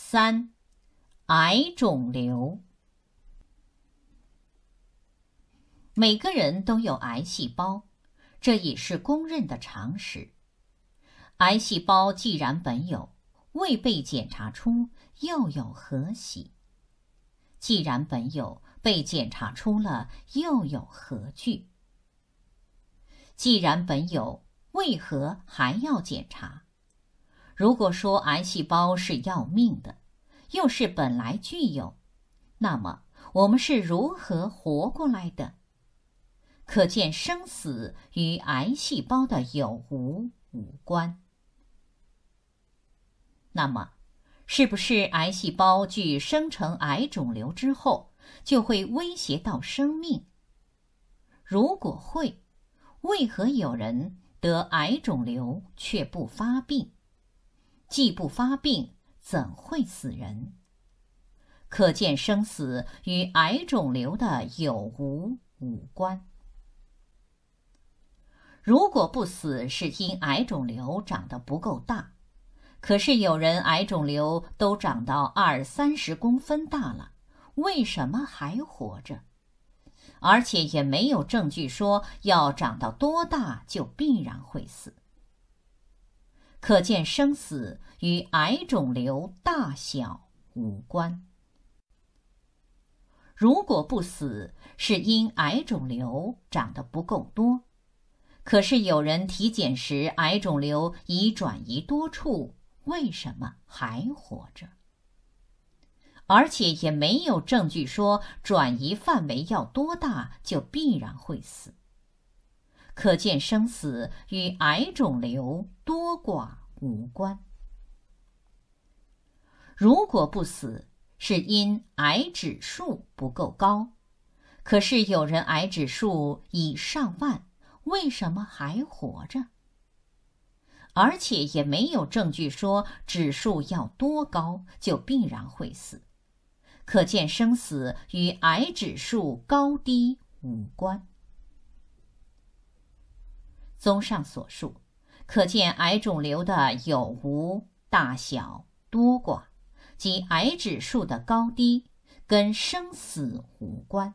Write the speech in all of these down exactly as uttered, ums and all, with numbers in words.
三、癌肿瘤。每个人都有癌细胞，这已是公认的常识。癌细胞既然本有，未被检查出，又有何喜？既然本有，被检查出了，又有何惧？既然本有，为何还要检查？如果说癌细胞是要命的，又是本来具有，那么我们是如何活过来的？可见生死与癌细胞的有无无关。那么，是不是癌细胞具生成癌肿瘤之后，就会威胁到生命？如果会，为何有人得癌肿瘤却不发病？既不发病，怎会死人？可见生死与癌肿瘤的有无无关。如果不死是因癌肿瘤长得不够大，可是有人癌肿瘤都长到二三十公分大了，为什么还活着？而且也没有证据说要长到多大就必然会死。可见生死与癌肿瘤大小无关。如果不死是因癌肿瘤长得不够多，可是有人体检时癌肿瘤已转移多处，为什么还活着？而且也没有证据说转移范围要多大就必然会死。可见生死与癌肿瘤多寡无关。如果不死是因癌指数不够高，可是有人癌指数已上万，为什么还活着？而且也没有证据说指数要多高就必然会死。可见生死与癌指数高低无关。综上所述，可见癌肿瘤的有无、大小、多寡及癌指数的高低跟生死无关。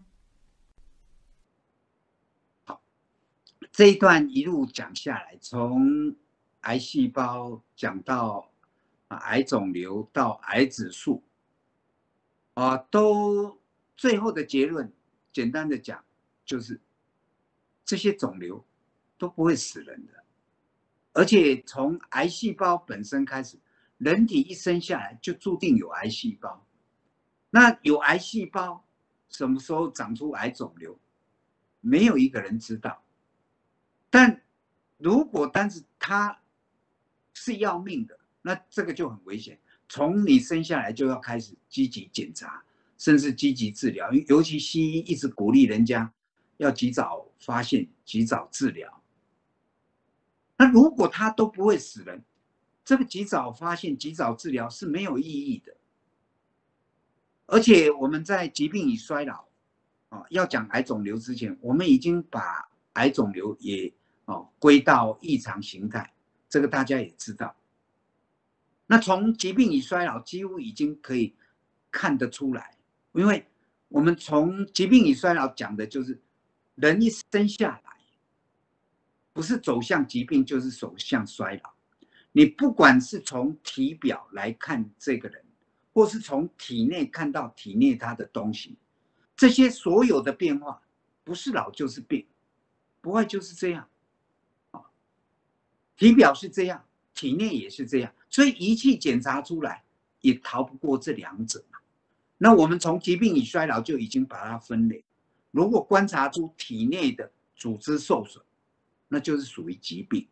好，这一段一路讲下来，从癌细胞讲到癌肿瘤到癌指数，啊，都最后的结论，简单的讲，就是这些肿瘤都不会死人的，而且从癌细胞本身开始，人体一生下来就注定有癌细胞。那有癌细胞什么时候长出癌肿瘤，没有一个人知道。但如果但是它是要命的，那这个就很危险。从你生下来就要开始积极检查，甚至积极治疗。尤其西医一直鼓励人家要及早发现、及早治疗。那如果它都不会死人，这个及早发现、及早治疗是没有意义的。而且我们在疾病与衰老啊，要讲癌肿瘤之前，我们已经把癌肿瘤也哦归到异常形态，这个大家也知道。那从疾病与衰老几乎已经可以看得出来，因为我们从疾病与衰老讲的就是人一生下来，不是走向疾病就是走向衰老。你不管是从体表来看这个人，或是从体内看到体内他的东西，这些所有的变化，不是老就是病，不外就是这样。体表是这样，体内也是这样，所以仪器检查出来也逃不过这两者。那我们从疾病与衰老就已经把它分类，如果观察出体内的组织受损，那就是属于疾病。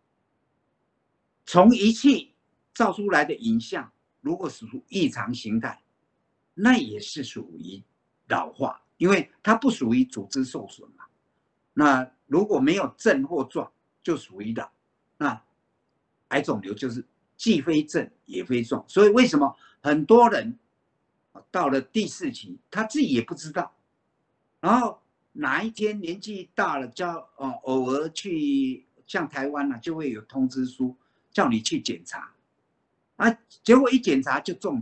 从仪器照出来的影像，如果属于异常形态，那也是属于老化，因为它不属于组织受损嘛。那如果没有症或状，就属于老。那癌肿瘤就是既非症也非状，所以为什么很多人到了第四期，他自己也不知道，然后哪一天年纪大了，叫呃偶尔去，像台湾呢、啊，就会有通知书叫你去检查，啊，结果一检查就中奖了，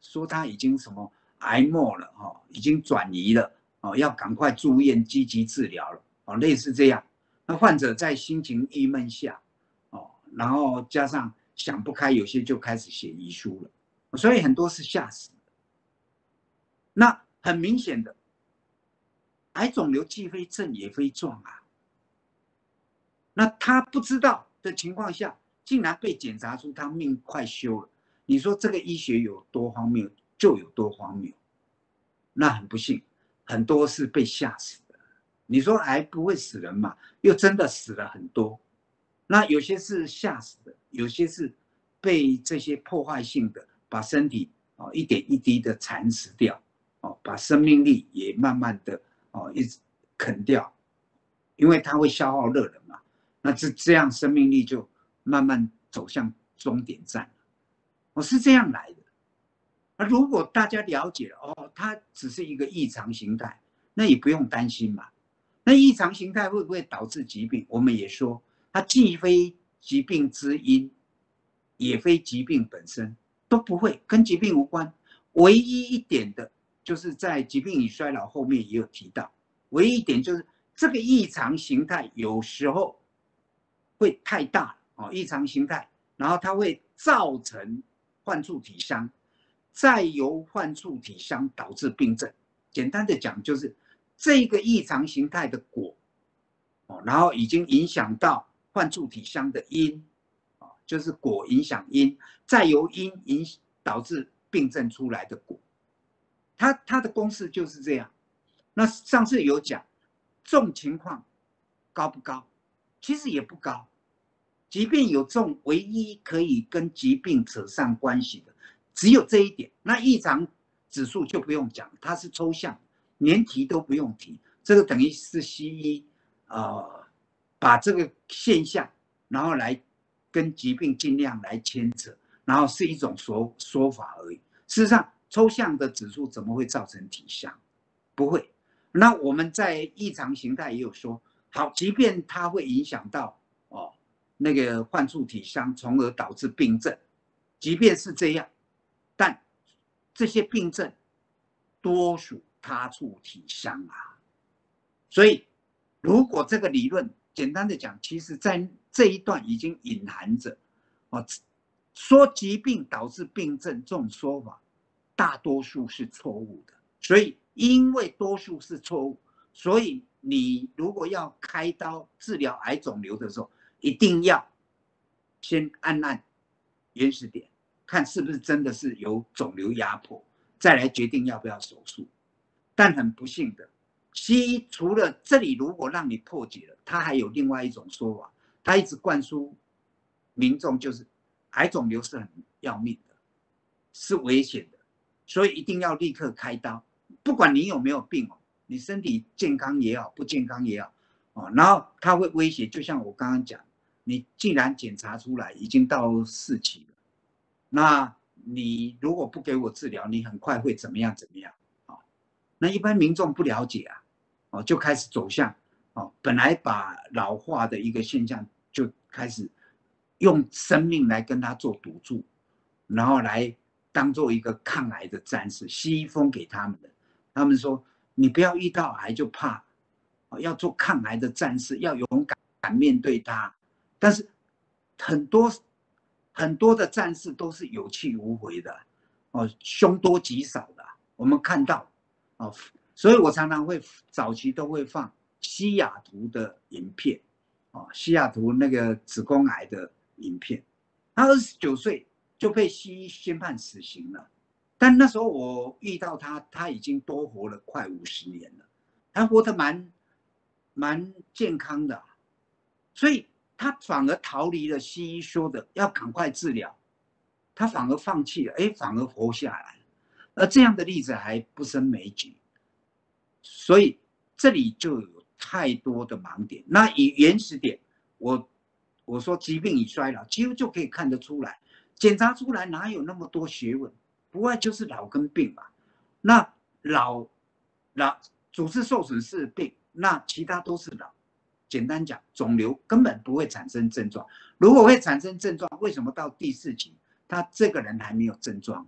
说他已经什么癌末了哦，已经转移了哦，要赶快住院积极治疗了哦，类似这样。那患者在心情郁闷下哦，然后加上想不开，有些就开始写遗书了，所以很多是吓死的。那很明显的，癌肿瘤既非症也非状啊。那他不知道的情况下，竟然被检查出他命快休了。你说这个医学有多荒谬，就有多荒谬。那很不幸，很多是被吓死的。你说癌不会死人嘛？又真的死了很多。那有些是吓死的，有些是被这些破坏性的把身体哦一点一滴的蚕食掉，哦，把生命力也慢慢的哦一直啃掉，因为它会消耗热能嘛。那这这样生命力就慢慢走向终点站。我是这样来的。那如果大家了解了哦，它只是一个异常形态，那也不用担心嘛。那异常形态会不会导致疾病？我们也说，它既非疾病之因，也非疾病本身，都不会跟疾病无关。唯一一点的，就是在疾病与衰老后面也有提到，唯一一点就是这个异常形态有时候会太大哦，异常形态，然后它会造成患处体伤，再由患处体伤导致病症。简单的讲，就是这个异常形态的果，哦，然后已经影响到患处体伤的因，哦，就是果影响因，再由因影导致病症出来的果。它它的公式就是这样。那上次有讲，这种情况高不高？其实也不高。即便有这种唯一可以跟疾病扯上关系的，只有这一点。那异常指数就不用讲，它是抽象，连提都不用提。这个等于是西医呃把这个现象，然后来跟疾病尽量来牵扯，然后是一种说说法而已。事实上，抽象的指数怎么会造成体伤？不会。那我们在异常形态也有说，好，即便它会影响到哦那个患处体伤，从而导致病症，即便是这样，但这些病症多属他处体伤啊。所以，如果这个理论简单的讲，其实在这一段已经隐含着哦，说疾病导致病症这种说法，大多数是错误的。所以，因为多数是错误，所以你如果要开刀治疗癌肿瘤的时候，一定要先按按原始点，看是不是真的是有肿瘤压迫，再来决定要不要手术。但很不幸的，西医除了这里如果让你破解了，它还有另外一种说法，它一直灌输民众就是癌肿瘤是很要命的，是危险的，所以一定要立刻开刀，不管你有没有病哦，你身体健康也好，不健康也好哦，然后它会威胁，就像我刚刚讲，你既然检查出来已经到四期了，那你如果不给我治疗，你很快会怎么样怎么样啊？那一般民众不了解啊，哦，就开始走向哦，本来把老化的一个现象就开始用生命来跟他做赌注，然后来当做一个抗癌的战士，西医封给他们的。他们说，你不要遇到癌就怕，要做抗癌的战士，要勇敢面对它。但是很多很多的战士都是有气无回的，哦，凶多吉少的，我们看到，哦，所以我常常会早期都会放西雅图的影片，哦，西雅图那个子宫癌的影片，他二十九岁就被西医宣判死刑了。但那时候我遇到他，他已经多活了快五十年了，他活得蛮蛮健康的，所以他反而逃离了西医说的要赶快治疗，他反而放弃了，哎，反而活下来了。而这样的例子还不胜枚举，所以这里就有太多的盲点。那以原始点，我我说疾病与衰老，几乎就可以看得出来，检查出来哪有那么多学问？不外就是老跟病嘛。那老老组织受损是病，那其他都是老。简单讲，肿瘤根本不会产生症状。如果会产生症状，为什么到第四期他这个人还没有症状呢？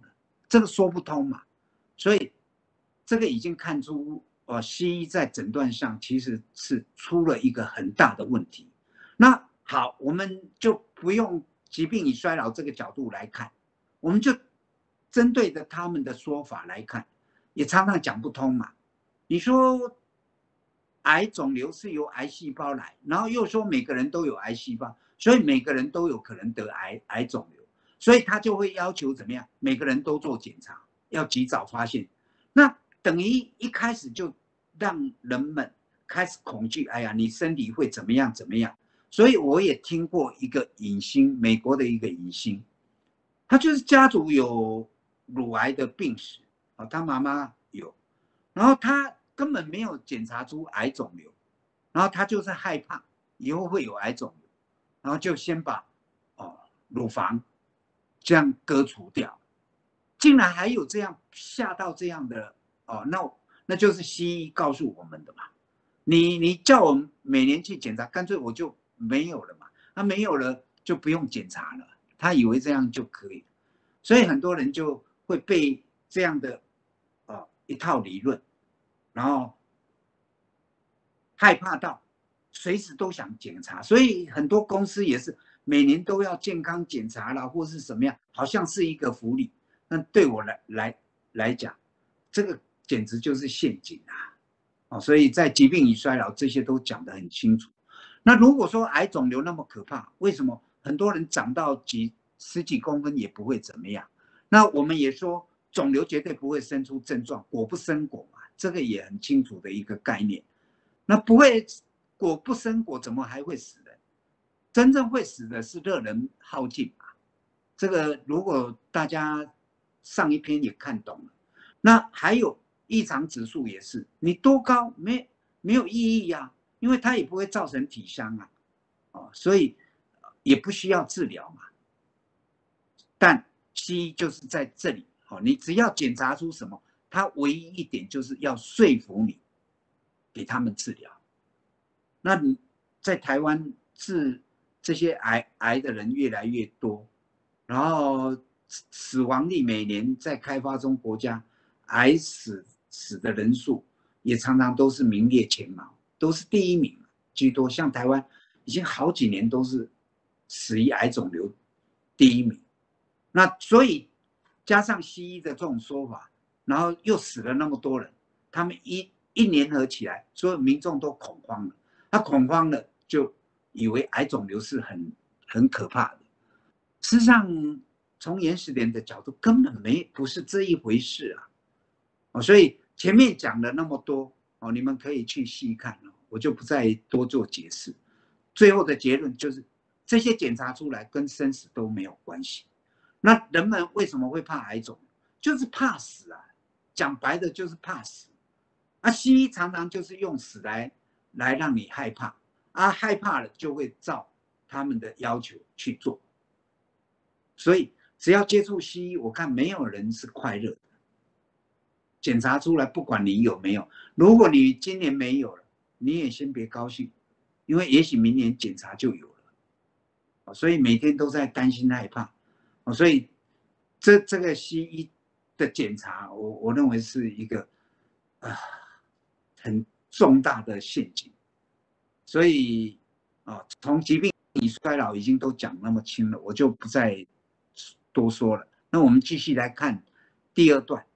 这个说不通嘛。所以这个已经看出，呃，西医在诊断上其实是出了一个很大的问题。那好，我们就不用疾病与衰老这个角度来看，我们就针对着他们的说法来看，也常常讲不通嘛。你说癌肿瘤是由癌细胞来，然后又说每个人都有癌细胞，所以每个人都有可能得癌癌肿瘤，所以他就会要求怎么样，每个人都做检查，要及早发现。那等于一开始就让人们开始恐惧，哎呀，你身体会怎么样怎么样。所以我也听过一个影星，美国的一个影星，他就是家族有乳癌的病史，他妈妈有，然后他根本没有检查出癌肿瘤，然后他就是害怕以后会有癌肿瘤，然后就先把哦乳房这样割除掉，竟然还有这样下到这样的哦，那那就是西医告诉我们的嘛。你你叫我们每年去检查，干脆我就没有了嘛，他、啊、没有了就不用检查了，他以为这样就可以，所以很多人就会被这样的、呃、一套理论，然后害怕到随时都想检查，所以很多公司也是每年都要健康检查啦，或是什么样，好像是一个福利。那对我来来来讲，这个简直就是陷阱啊！哦，所以在疾病与衰老这些都讲得很清楚。那如果说癌肿瘤那么可怕，为什么很多人长到几十几公分也不会怎么样？那我们也说肿瘤绝对不会生出症状，果不生果嘛，这个也很清楚的一个概念。那不会果不生果，怎么还会死人？真正会死的是热能耗尽嘛。这个如果大家上一篇也看懂了，那还有异常指数也是，你多高没没有意义啊，因为它也不会造成体伤啊，哦，所以也不需要治疗嘛。但西医就是在这里，哦，你只要检查出什么，它唯一一点就是要说服你，给他们治疗。那你在台湾治这些癌癌的人越来越多，然后死亡率每年在开发中国家癌死死的人数也常常都是名列前茅，都是第一名居多。像台湾已经好几年都是死于癌肿瘤第一名。那所以加上西医的这种说法，然后又死了那么多人，他们一一联合起来，所有民众都恐慌了。他恐慌了，就以为癌肿瘤是很很可怕的。事实上，从原始点的角度，根本没不是这一回事啊。哦，所以前面讲了那么多哦，你们可以去细看哦，我就不再多做解释。最后的结论就是，这些检查出来跟生死都没有关系。那人们为什么会怕癌肿？就是怕死啊！讲白的就是怕死。啊，西医常常就是用死来来让你害怕，啊，害怕了就会照他们的要求去做。所以只要接触西医，我看没有人是快乐的。检查出来，不管你有没有，如果你今年没有了，你也先别高兴，因为也许明年检查就有了。所以每天都在担心害怕。所以这这个西医的检查，我我认为是一个啊很重大的陷阱。所以啊，从疾病与衰老已经都讲那么清了，我就不再多说了。那我们继续来看第二段。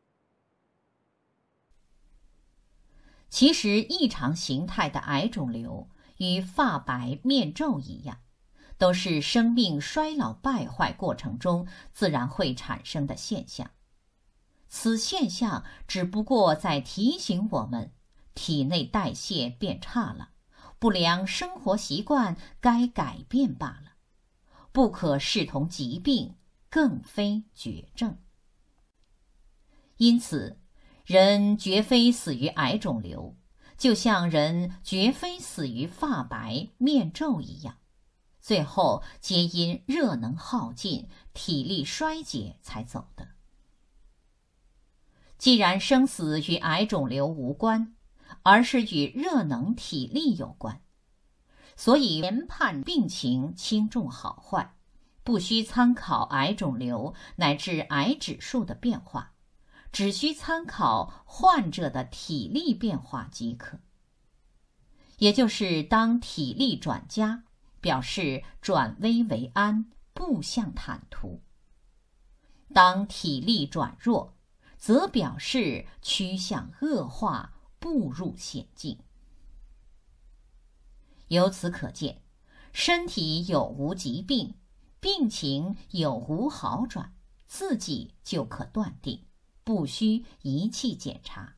其实异常形态的癌肿瘤与发白、面皱一样，都是生命衰老败坏过程中自然会产生的现象。此现象只不过在提醒我们，体内代谢变差了，不良生活习惯该改变罢了，不可视同疾病，更非绝症。因此，人绝非死于癌肿瘤，就像人绝非死于发白、面皱一样，最后皆因热能耗尽、体力衰竭才走的。既然生死与癌肿瘤无关，而是与热能体力有关，所以研判病情轻重好坏， 不需参考癌肿瘤乃至癌指数的变化，只需参考患者的体力变化即可。也就是当体力转佳，表示转危为安，步向坦途；当体力转弱，则表示趋向恶化，步入险境。由此可见，身体有无疾病，病情有无好转，自己就可断定，不需仪器检查。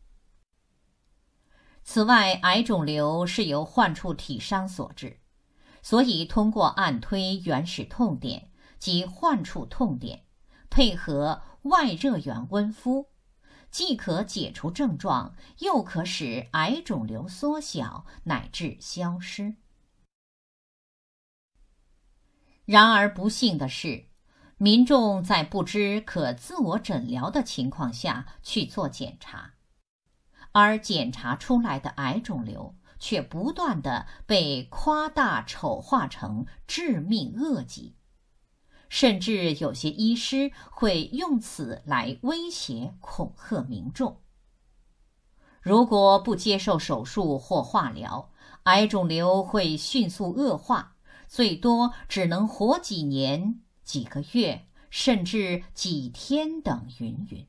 此外，癌肿瘤是由患处体伤所致，所以通过按推原始痛点及患处痛点，配合外热源温敷，既可解除症状，又可使癌肿瘤缩小乃至消失。然而不幸的是，民众在不知可自我诊疗的情况下去做检查，而检查出来的癌肿瘤却不断地被夸大丑化成致命恶疾，甚至有些医师会用此来威胁恐吓民众。如果不接受手术或化疗，癌肿瘤会迅速恶化，最多只能活几年、几个月，甚至几天等云云。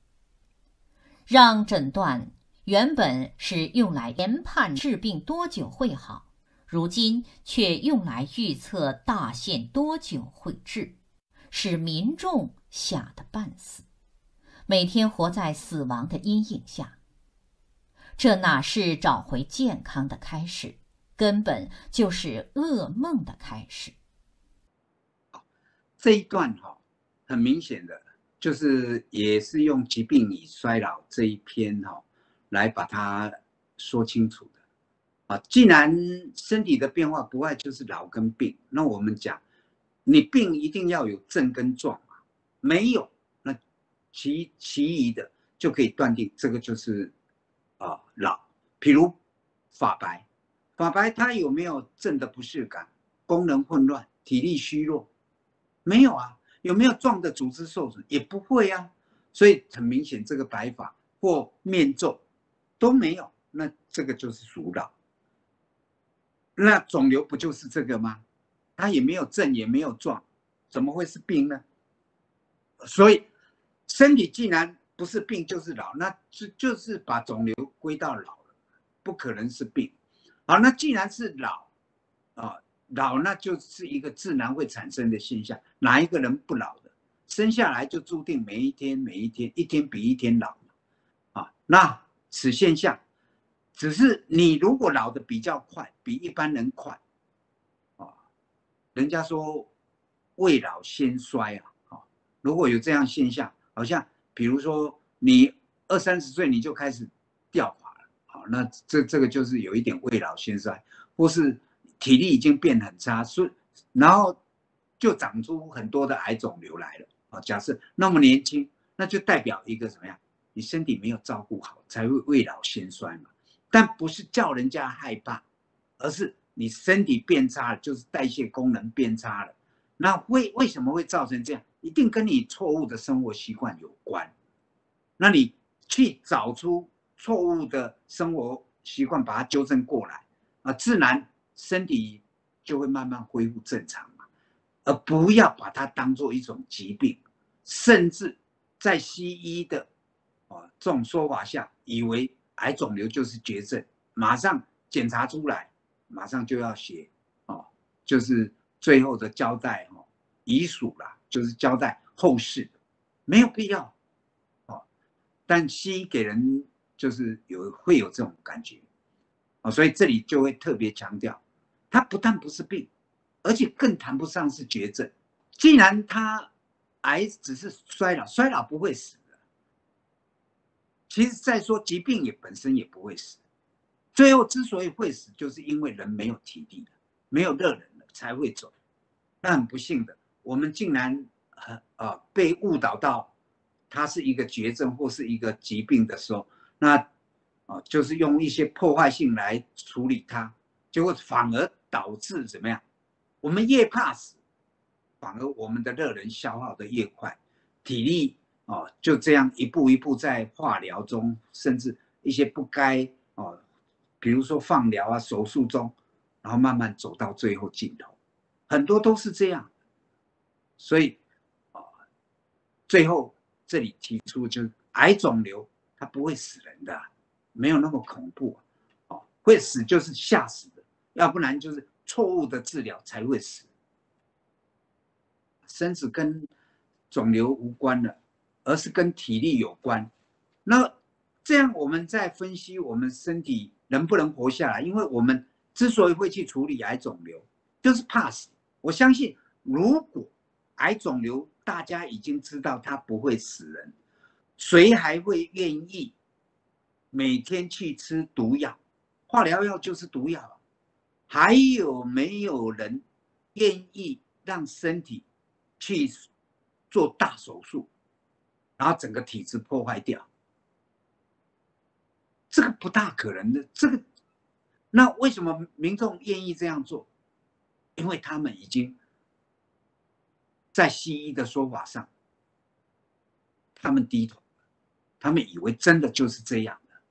让诊断原本是用来研判治病多久会好，如今却用来预测大限多久会治，使民众吓得半死，每天活在死亡的阴影下。这哪是找回健康的开始，根本就是噩梦的开始。 这一段哈，很明显的就是也是用疾病与衰老这一篇哈来把它说清楚的啊。既然身体的变化不外就是老跟病，那我们讲你病一定要有症跟状嘛，没有那其其余的就可以断定这个就是啊老。比如发白，发白它有没有症的不适感、功能混乱、体力虚弱？没有啊。有没有壮的组织受损？也不会啊。所以很明显，这个白发或面皱都没有，那这个就是属老。那肿瘤不就是这个吗？它也没有症，也没有状，怎么会是病呢？所以身体既然不是病就是老，那就就是把肿瘤归到老了，不可能是病。好，那既然是老啊。老那就是一个自然会产生的现象，哪一个人不老的？生下来就注定每一天每一天一天比一天老啊。那此现象，只是你如果老的比较快，比一般人快啊，人家说未老先衰啊。啊，如果有这样现象，好像比如说你二三十岁你就开始掉发了，好，那这这个就是有一点未老先衰，或是体力已经变很差，所以然后就长出很多的癌肿瘤来了啊。假设那么年轻，那就代表一个怎么样？你身体没有照顾好，才会未老先衰嘛。但不是叫人家害怕，而是你身体变差了，就是代谢功能变差了。那为为什么会造成这样？一定跟你错误的生活习惯有关。那你去找出错误的生活习惯，把它纠正过来啊，自然身体就会慢慢恢复正常嘛，而不要把它当作一种疾病，甚至在西医的啊这种说法下，以为癌肿瘤就是绝症，马上检查出来，马上就要写哦，就是最后的交代哦，遗属啦，就是交代后事的，没有必要哦。但西医给人就是有会有这种感觉哦，所以这里就会特别强调。它不但不是病，而且更谈不上是绝症。既然它癌只是衰老，衰老不会死的。其实再说疾病也本身也不会死，最后之所以会死，就是因为人没有体力了，没有热能了才会走。那很不幸的，我们竟然呃呃被误导到它是一个绝症或是一个疾病的时候，那啊、呃、就是用一些破坏性来处理它。结果反而导致怎么样？我们越怕死， 反而我们的热能消耗的越快，体力哦就这样一步一步在化疗中，甚至一些不该哦，比如说放疗啊、手术中，然后慢慢走到最后尽头，很多都是这样。所以啊、哦，最后这里提出就是癌肿瘤它不会死人的，没有那么恐怖哦，会死就是吓死的，要不然就是错误的治疗才会死。生死跟肿瘤无关了，而是跟体力有关。那这样我们在分析我们身体能不能活下来，因为我们之所以会去处理癌肿瘤，就是怕死。我相信，如果癌肿瘤大家已经知道它不会死人，谁还会愿意每天去吃毒药？化疗药就是毒药，还有没有人愿意让身体去做大手术，然后整个体质破坏掉？这个不大可能的。这个，那为什么民众愿意这样做？因为他们已经在西医的说法上，他们低头，他们以为真的就是这样的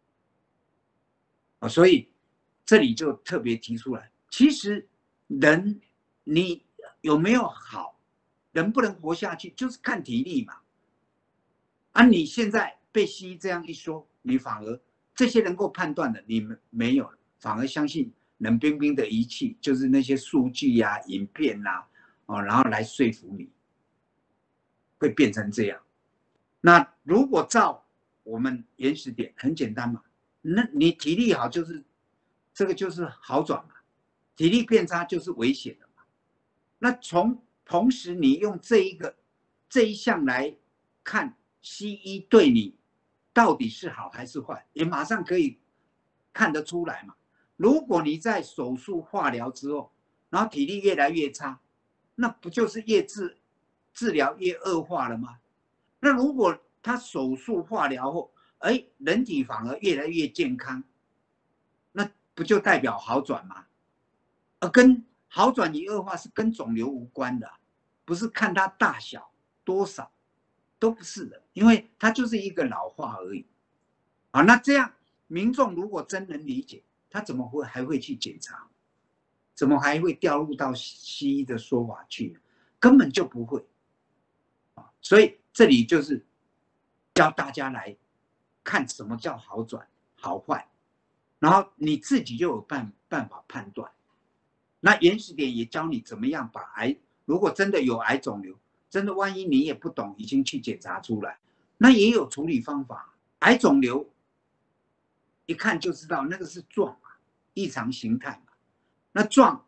啊，所以这里就特别提出来，其实人你有没有好，能不能活下去，就是看体力嘛。啊，你现在被西医这样一说，你反而这些能够判断的你们没有，反而相信冷冰冰的仪器，就是那些数据呀、啊、影片呐、啊，哦，然后来说服你，会变成这样。那如果照我们原始点，很简单嘛，那你体力好就是这个就是好转嘛，体力变差就是危险的嘛。那从同时你用这一个这一项来看西医对你到底是好还是坏，也马上可以看得出来嘛。如果你在手术化疗之后，然后体力越来越差，那不就是越治治疗越恶化了吗？那如果他手术化疗后，哎，人体反而越来越健康，那不就代表好转吗？而跟好转与恶化是跟肿瘤无关的，不是看它大小多少，都不是的，因为它就是一个老化而已。啊，那这样民众如果真能理解，他怎么会还会去检查？怎么还会掉入到西医的说法去？根本就不会。啊，所以这里就是教大家来看什么叫好转、好坏，然后你自己就有办办法判断。那原始点也教你怎么样把癌，如果真的有癌肿瘤，真的万一你也不懂，已经去检查出来，那也有处理方法。癌肿瘤一看就知道那个是状嘛，异常形态嘛，那状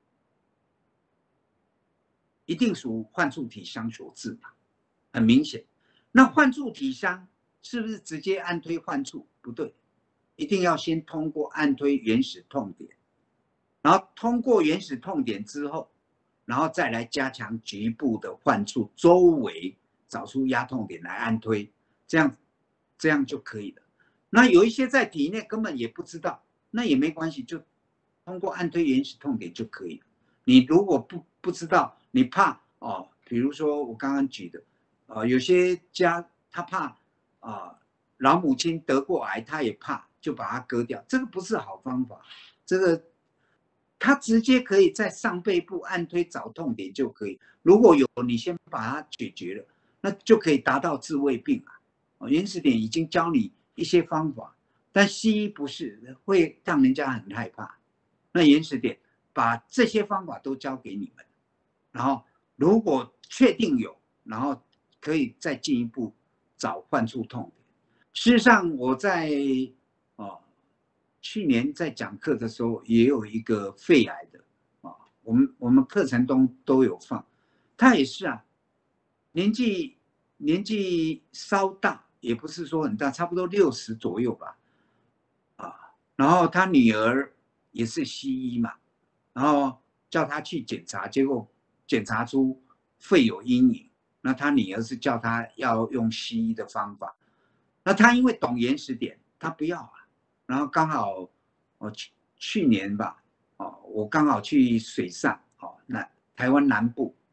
一定属患处体香所致嘛，很明显。那患处体香是不是直接按推患处？不对，一定要先通过按推原始痛点。然后通过原始痛点之后，然后再来加强局部的患处周围找出压痛点来按推，这样这样就可以了。那有一些在体内根本也不知道，那也没关系，就通过按推原始痛点就可以了。你如果不不知道，你怕哦，比如说我刚刚举的，呃，有些家他怕啊、呃，老母亲得过癌，他也怕，就把它割掉，这个不是好方法，这个。它直接可以在上背部按推找痛点就可以。如果有，你先把它解决了，那就可以达到治胃病啊。原始点已经教你一些方法，但西医不是，会让人家很害怕。那原始点把这些方法都教给你们，然后如果确定有，然后可以再进一步找患处痛点。事实上，我在哦。去年在讲课的时候，也有一个肺癌的啊，我们我们课程中都有放，他也是啊，年纪年纪稍大，也不是说很大，差不多六十左右吧，啊，然后他女儿也是西医嘛，然后叫他去检查，结果检查出肺有阴影，那他女儿是叫他要用西医的方法，那他因为懂原始点，他不要啊。然后刚好，我去去年吧，哦，我刚好去水上，哦，那台湾南部，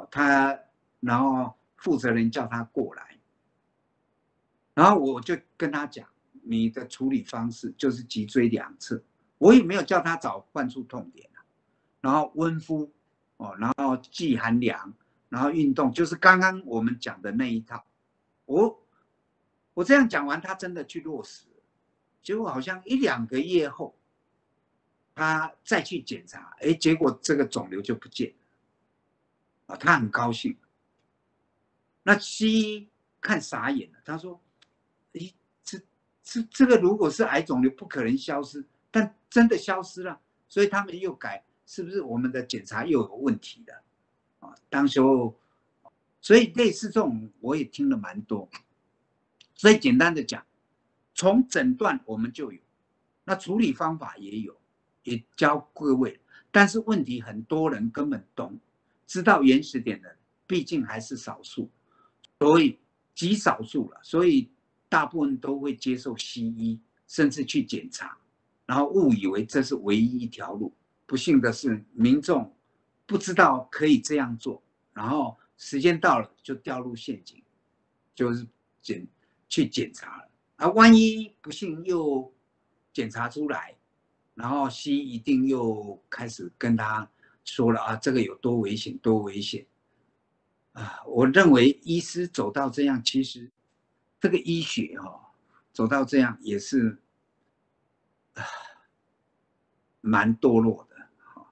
哦，他然后负责人叫他过来，然后我就跟他讲，你的处理方式就是脊椎两侧，我也没有叫他找患处痛点，然后温敷哦，然后忌寒凉，然后运动，就是刚刚我们讲的那一套。我我这样讲完，他真的去落实了，结果好像一两个月后，他再去检查，哎，结果这个肿瘤就不见了，啊，他很高兴。那西医看傻眼了，他说：咦，这这这个如果是癌肿瘤，不可能消失，但真的消失了，所以他们又改，是不是我们的检查又有问题了？啊，当时候，所以类似这种我也听了蛮多。所以简单的讲，从诊断我们就有，那处理方法也有，也教各位。但是问题很多人根本懂，知道原始点的，毕竟还是少数。所以极少数了，所以大部分都会接受西医，甚至去检查，然后误以为这是唯一一条路。不幸的是，民众不知道可以这样做，然后时间到了就掉入陷阱，就是检去检查了啊，万一不幸又检查出来，然后西医一定又开始跟他说了啊，这个有多危险，多危险。啊，我认为医师走到这样，其实这个医学哈、哦，走到这样也是啊蛮堕落的，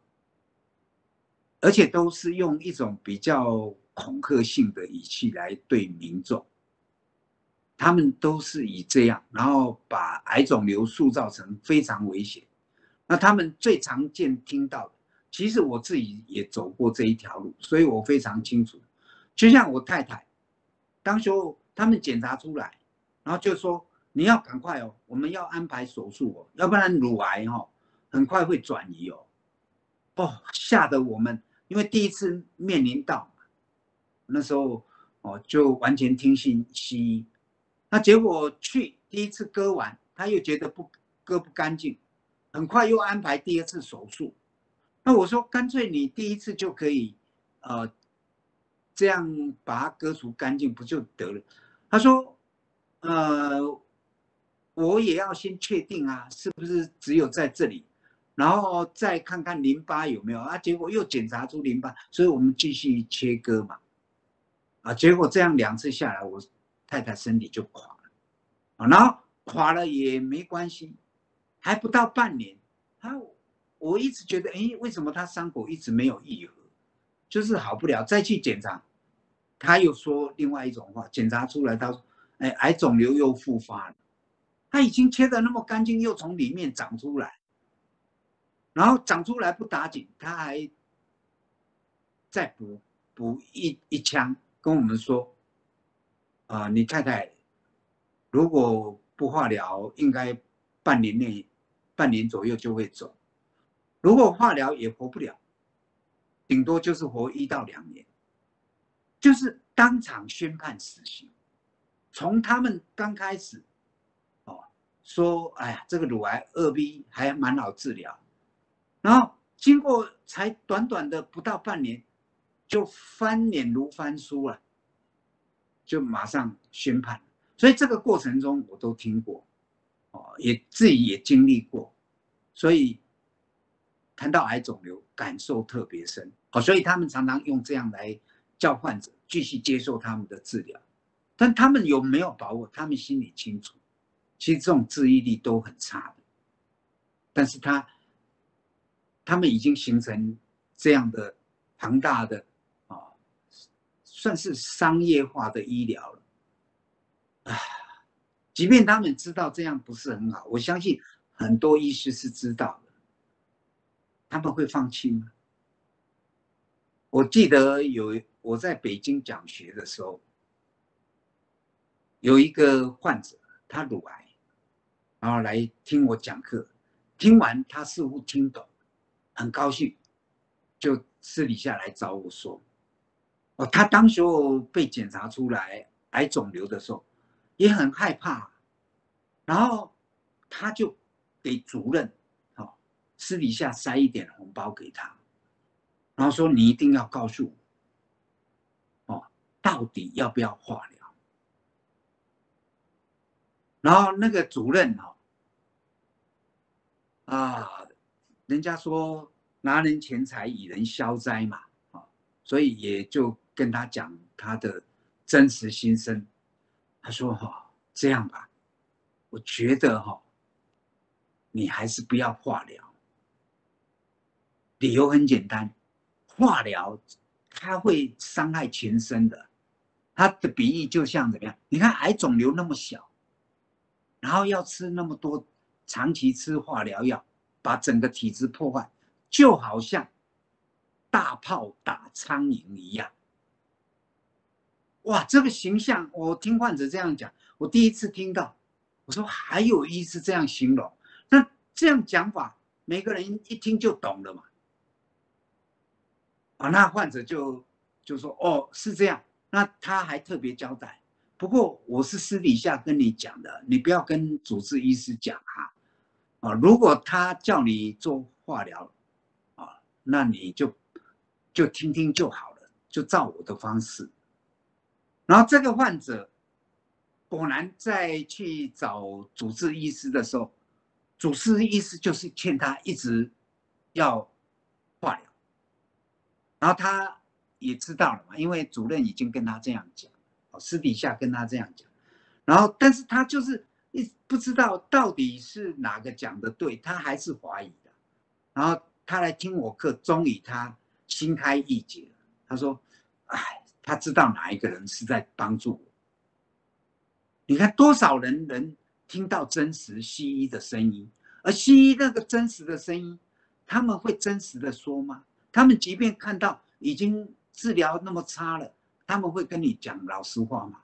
而且都是用一种比较恐吓性的语气来对民众，他们都是以这样，然后把癌肿瘤塑造成非常危险。那他们最常见听到的，其实我自己也走过这一条路，所以我非常清楚。就像我太太，当时候他们检查出来，然后就说你要赶快哦，我们要安排手术哦，要不然乳癌哦很快会转移哦。哦，吓得我们，因为第一次面临到，那时候哦就完全听信西医，那结果去第一次割完，他又觉得不割不干净，很快又安排第二次手术。那我说干脆你第一次就可以，呃。这样把它割除干净不就得了？他说：“呃，我也要先确定啊，是不是只有在这里，然后再看看淋巴有没有啊？结果又检查出淋巴，所以我们继续切割嘛。啊，结果这样两次下来，我太太身体就垮了啊，然后垮了也没关系，还不到半年，他我一直觉得，哎，为什么他伤口一直没有愈合？就是好不了，再去检查。”他又说另外一种话，检查出来，他说：“哎，癌肿瘤又复发了，他已经切得那么干净，又从里面长出来，然后长出来不打紧，他还再补补一一枪，跟我们说，啊、呃，你太太如果不化疗，应该半年内，半年左右就会走；如果化疗也活不了，顶多就是活一到两年。”就是当场宣判死刑。从他们刚开始，哦，说哎呀，这个乳癌二 B 还蛮好治疗，然后经过才短短的不到半年，就翻脸如翻书了，就马上宣判。所以这个过程中我都听过，哦，也自己也经历过，所以谈到癌肿瘤，感受特别深。哦，所以他们常常用这样来叫患者继续接受他们的治疗，但他们有没有把握？他们心里清楚。其实这种治愈力都很差的，但是他他们已经形成这样的庞大的啊、哦，算是商业化的医疗了。啊，即便他们知道这样不是很好，我相信很多医师是知道的，他们会放弃吗？我记得有我在北京讲学的时候，有一个患者，他乳癌，然后来听我讲课，听完他似乎听懂，很高兴，就私底下来找我说，哦，他当时候被检查出来癌肿瘤的时候，也很害怕，然后他就给主任，哦，私底下塞一点红包给他，然后说你一定要告诉我， 到底要不要化疗？然后那个主任哦，啊，人家说拿人钱财以人消灾嘛，啊，所以也就跟他讲他的真实心声。他说哈、哦，这样吧，我觉得哈、哦，你还是不要化疗。理由很简单，化疗它会伤害全身的。它的比喻就像怎么样？你看癌肿瘤那么小，然后要吃那么多，长期吃化疗药，把整个体质破坏，就好像大炮打苍蝇一样。哇，这个形象，我听患者这样讲，我第一次听到，我说还有医师这样形容，那这样讲法，每个人一听就懂了嘛。啊，那患者就就说哦是这样，那他还特别交代，不过我是私底下跟你讲的，你不要跟主治医师讲哈。啊，如果他叫你做化疗，啊，那你就就听听就好了，就照我的方式。然后这个患者果然在去找主治医师的时候，主治医师就是劝他一直要化疗。然后他也知道了嘛，因为主任已经跟他这样讲，私底下跟他这样讲。然后，但是他就是一不知道到底是哪个讲的对，他还是怀疑的。然后他来听我课，终于他心开意解了。他说：“哎，他知道哪一个人是在帮助我。你看多少人能听到真实西医的声音，而西医那个真实的声音，他们会真实的说吗？他们即便看到已经治疗那么差了，他们会跟你讲老实话吗？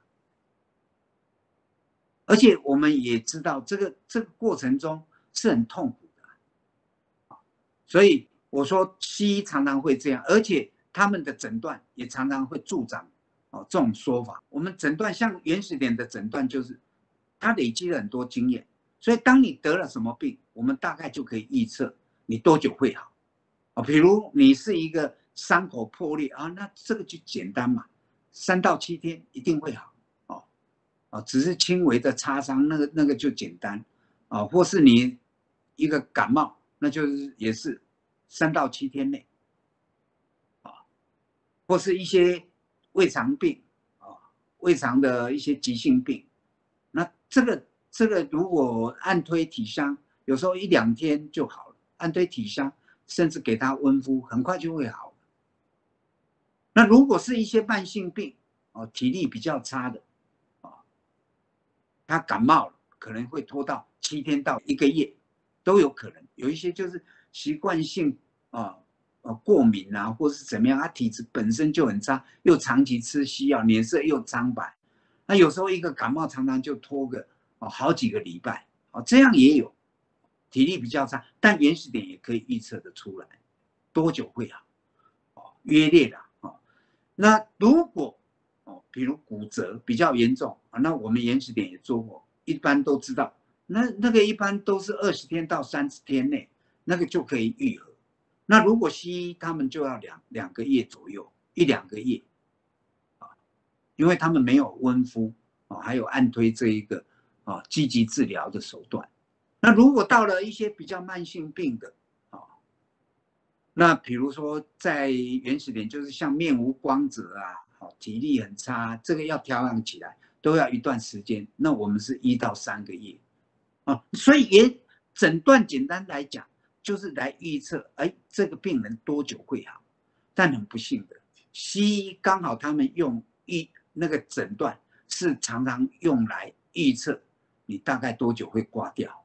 而且我们也知道，这个这个过程中是很痛苦的，所以我说西医常常会这样，而且他们的诊断也常常会助长哦这种说法。我们诊断像原始点的诊断，就是他累积了很多经验，所以当你得了什么病，我们大概就可以预测你多久会好。啊，比如你是一个伤口破裂啊，那这个就简单嘛，三到七天一定会好。哦，哦，只是轻微的擦伤，那个那个就简单。啊，或是你一个感冒，那就是也是三到七天内。啊，或是一些胃肠病啊，胃肠的一些急性病，那这个这个如果按推体香，有时候一两天就好了，按推体香。甚至给他温敷，很快就会好。那如果是一些慢性病，哦，体力比较差的，哦，他感冒了，可能会拖到七天到一个月，都有可能。有一些就是习惯性啊，呃，过敏啊，或是怎么样，他体质本身就很差，又长期吃西药，脸色又苍白，那有时候一个感冒常常就拖个哦好几个礼拜，哦，这样也有。体力比较差，但原始点也可以预测的出来，多久会好？哦，约略的哦。那如果哦，比如骨折比较严重啊，那我们原始点也做过，一般都知道，那那个一般都是二十天到三十天内，那个就可以愈合。那如果西医他们就要两两个月左右，一两个月啊，因为他们没有温敷啊，还有按推这一个啊积极治疗的手段。那如果到了一些比较慢性病的，啊，那比如说在原始点，就是像面无光泽啊，体力很差，这个要调养起来都要一段时间。那我们是一到三个月，啊，所以也诊断简单来讲，就是来预测，哎，这个病人多久会好？但很不幸的，西医刚好他们用一那个诊断是常常用来预测你大概多久会挂掉。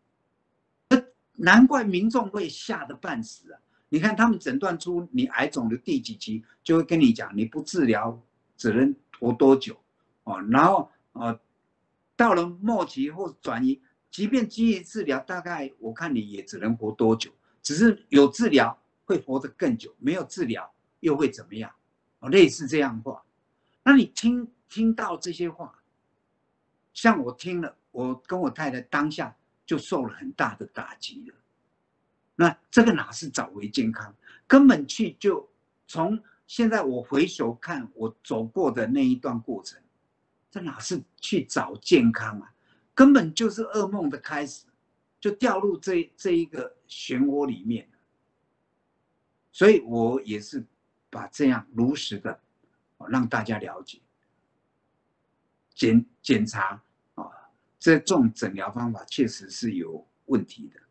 难怪民众会吓得半死啊！你看他们诊断出你癌肿的第几期，就会跟你讲你不治疗只能活多久哦，然后呃到了末期或转移，即便积极治疗，大概我看你也只能活多久，只是有治疗会活得更久，没有治疗又会怎么样？哦，类似这样的话，那你听听到这些话，像我听了，我跟我太太当下就受了很大的打击了。那这个哪是找回健康，根本去就从现在我回首看我走过的那一段过程，这哪是去找健康啊？根本就是噩梦的开始，就掉入这这一个漩涡里面。所以我也是把这样如实的让大家了解，检检查啊，这种诊疗方法确实是有问题的。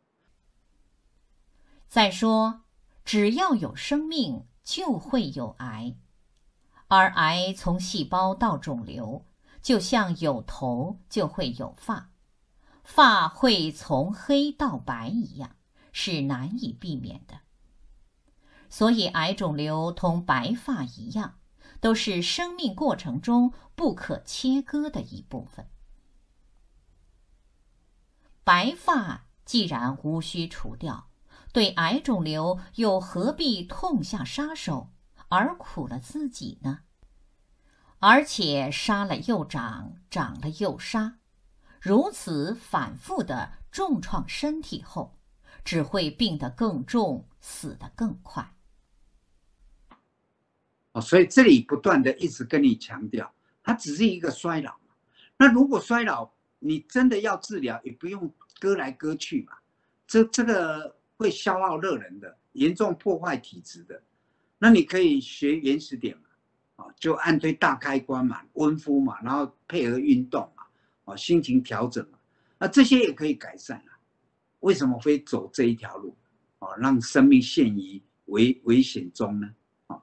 再说，只要有生命，就会有癌，而癌从细胞到肿瘤，就像有头就会有发，发会从黑到白一样，是难以避免的。所以癌肿瘤同白发一样，都是生命过程中不可切割的一部分。白发既然无需除掉，对癌肿瘤又何必痛下杀手，而苦了自己呢？而且杀了又长，长了又杀，如此反复的重创身体后，只会病得更重，死得更快。 所以这里不断的一直跟你强调，它只是一个衰老。那如果衰老，你真的要治疗，也不用割来割去嘛。这这个会消耗热能的，严重破坏体质的。那你可以学原始点嘛，就按对大开关嘛，温敷嘛，然后配合运动嘛，心情调整嘛，那这些也可以改善啊。为什么会走这一条路，让生命陷于危危险中呢？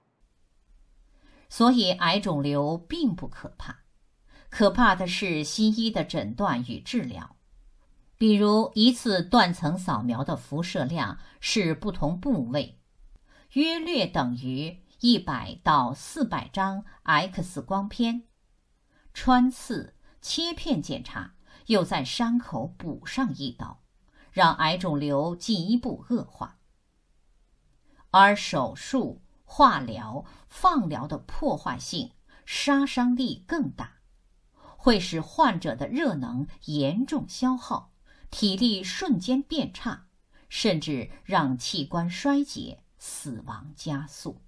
所以癌肿瘤并不可怕，可怕的是西医的诊断与治疗。比如一次断层扫描的辐射量是不同部位，约略等于一百到四百张 X 光片，穿刺、切片检查，又在伤口补上一刀，让癌肿瘤进一步恶化。而手术、化疗、放疗的破坏性、杀伤力更大，会使患者的热能严重消耗，体力瞬间变差，甚至让器官衰竭，死亡加速。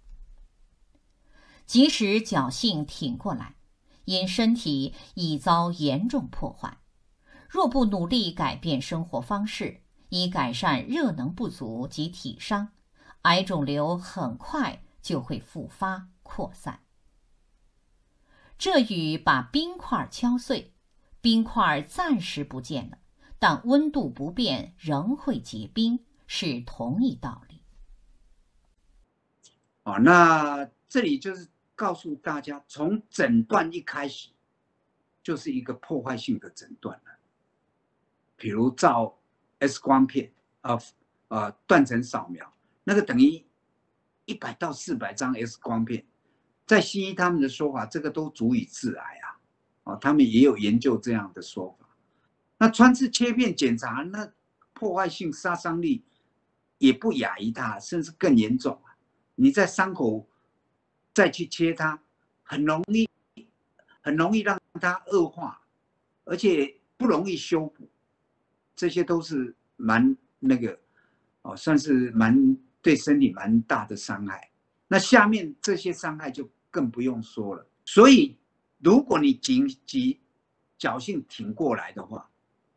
即使侥幸挺过来，因身体已遭严重破坏，若不努力改变生活方式，以改善热能不足及体伤，癌肿瘤很快就会复发扩散。这与把冰块敲碎，冰块暂时不见了，但温度不变仍会结冰，是同一道理。 哦，那这里就是告诉大家，从诊断一开始就是一个破坏性的诊断了。比如照 X 光片啊，呃，断层扫描，那个等于一百到四百张 X 光片，在西医他们的说法，这个都足以致癌啊！哦，他们也有研究这样的说法。那穿刺切片检查，那破坏性、杀伤力也不亚于它，甚至更严重啊！你在伤口再去切它，很容易，很容易让它恶化，而且不容易修补。这些都是蛮那个哦，算是蛮对身体蛮大的伤害。那下面这些伤害就更不用说了。所以，如果你紧急侥幸挺过来的话，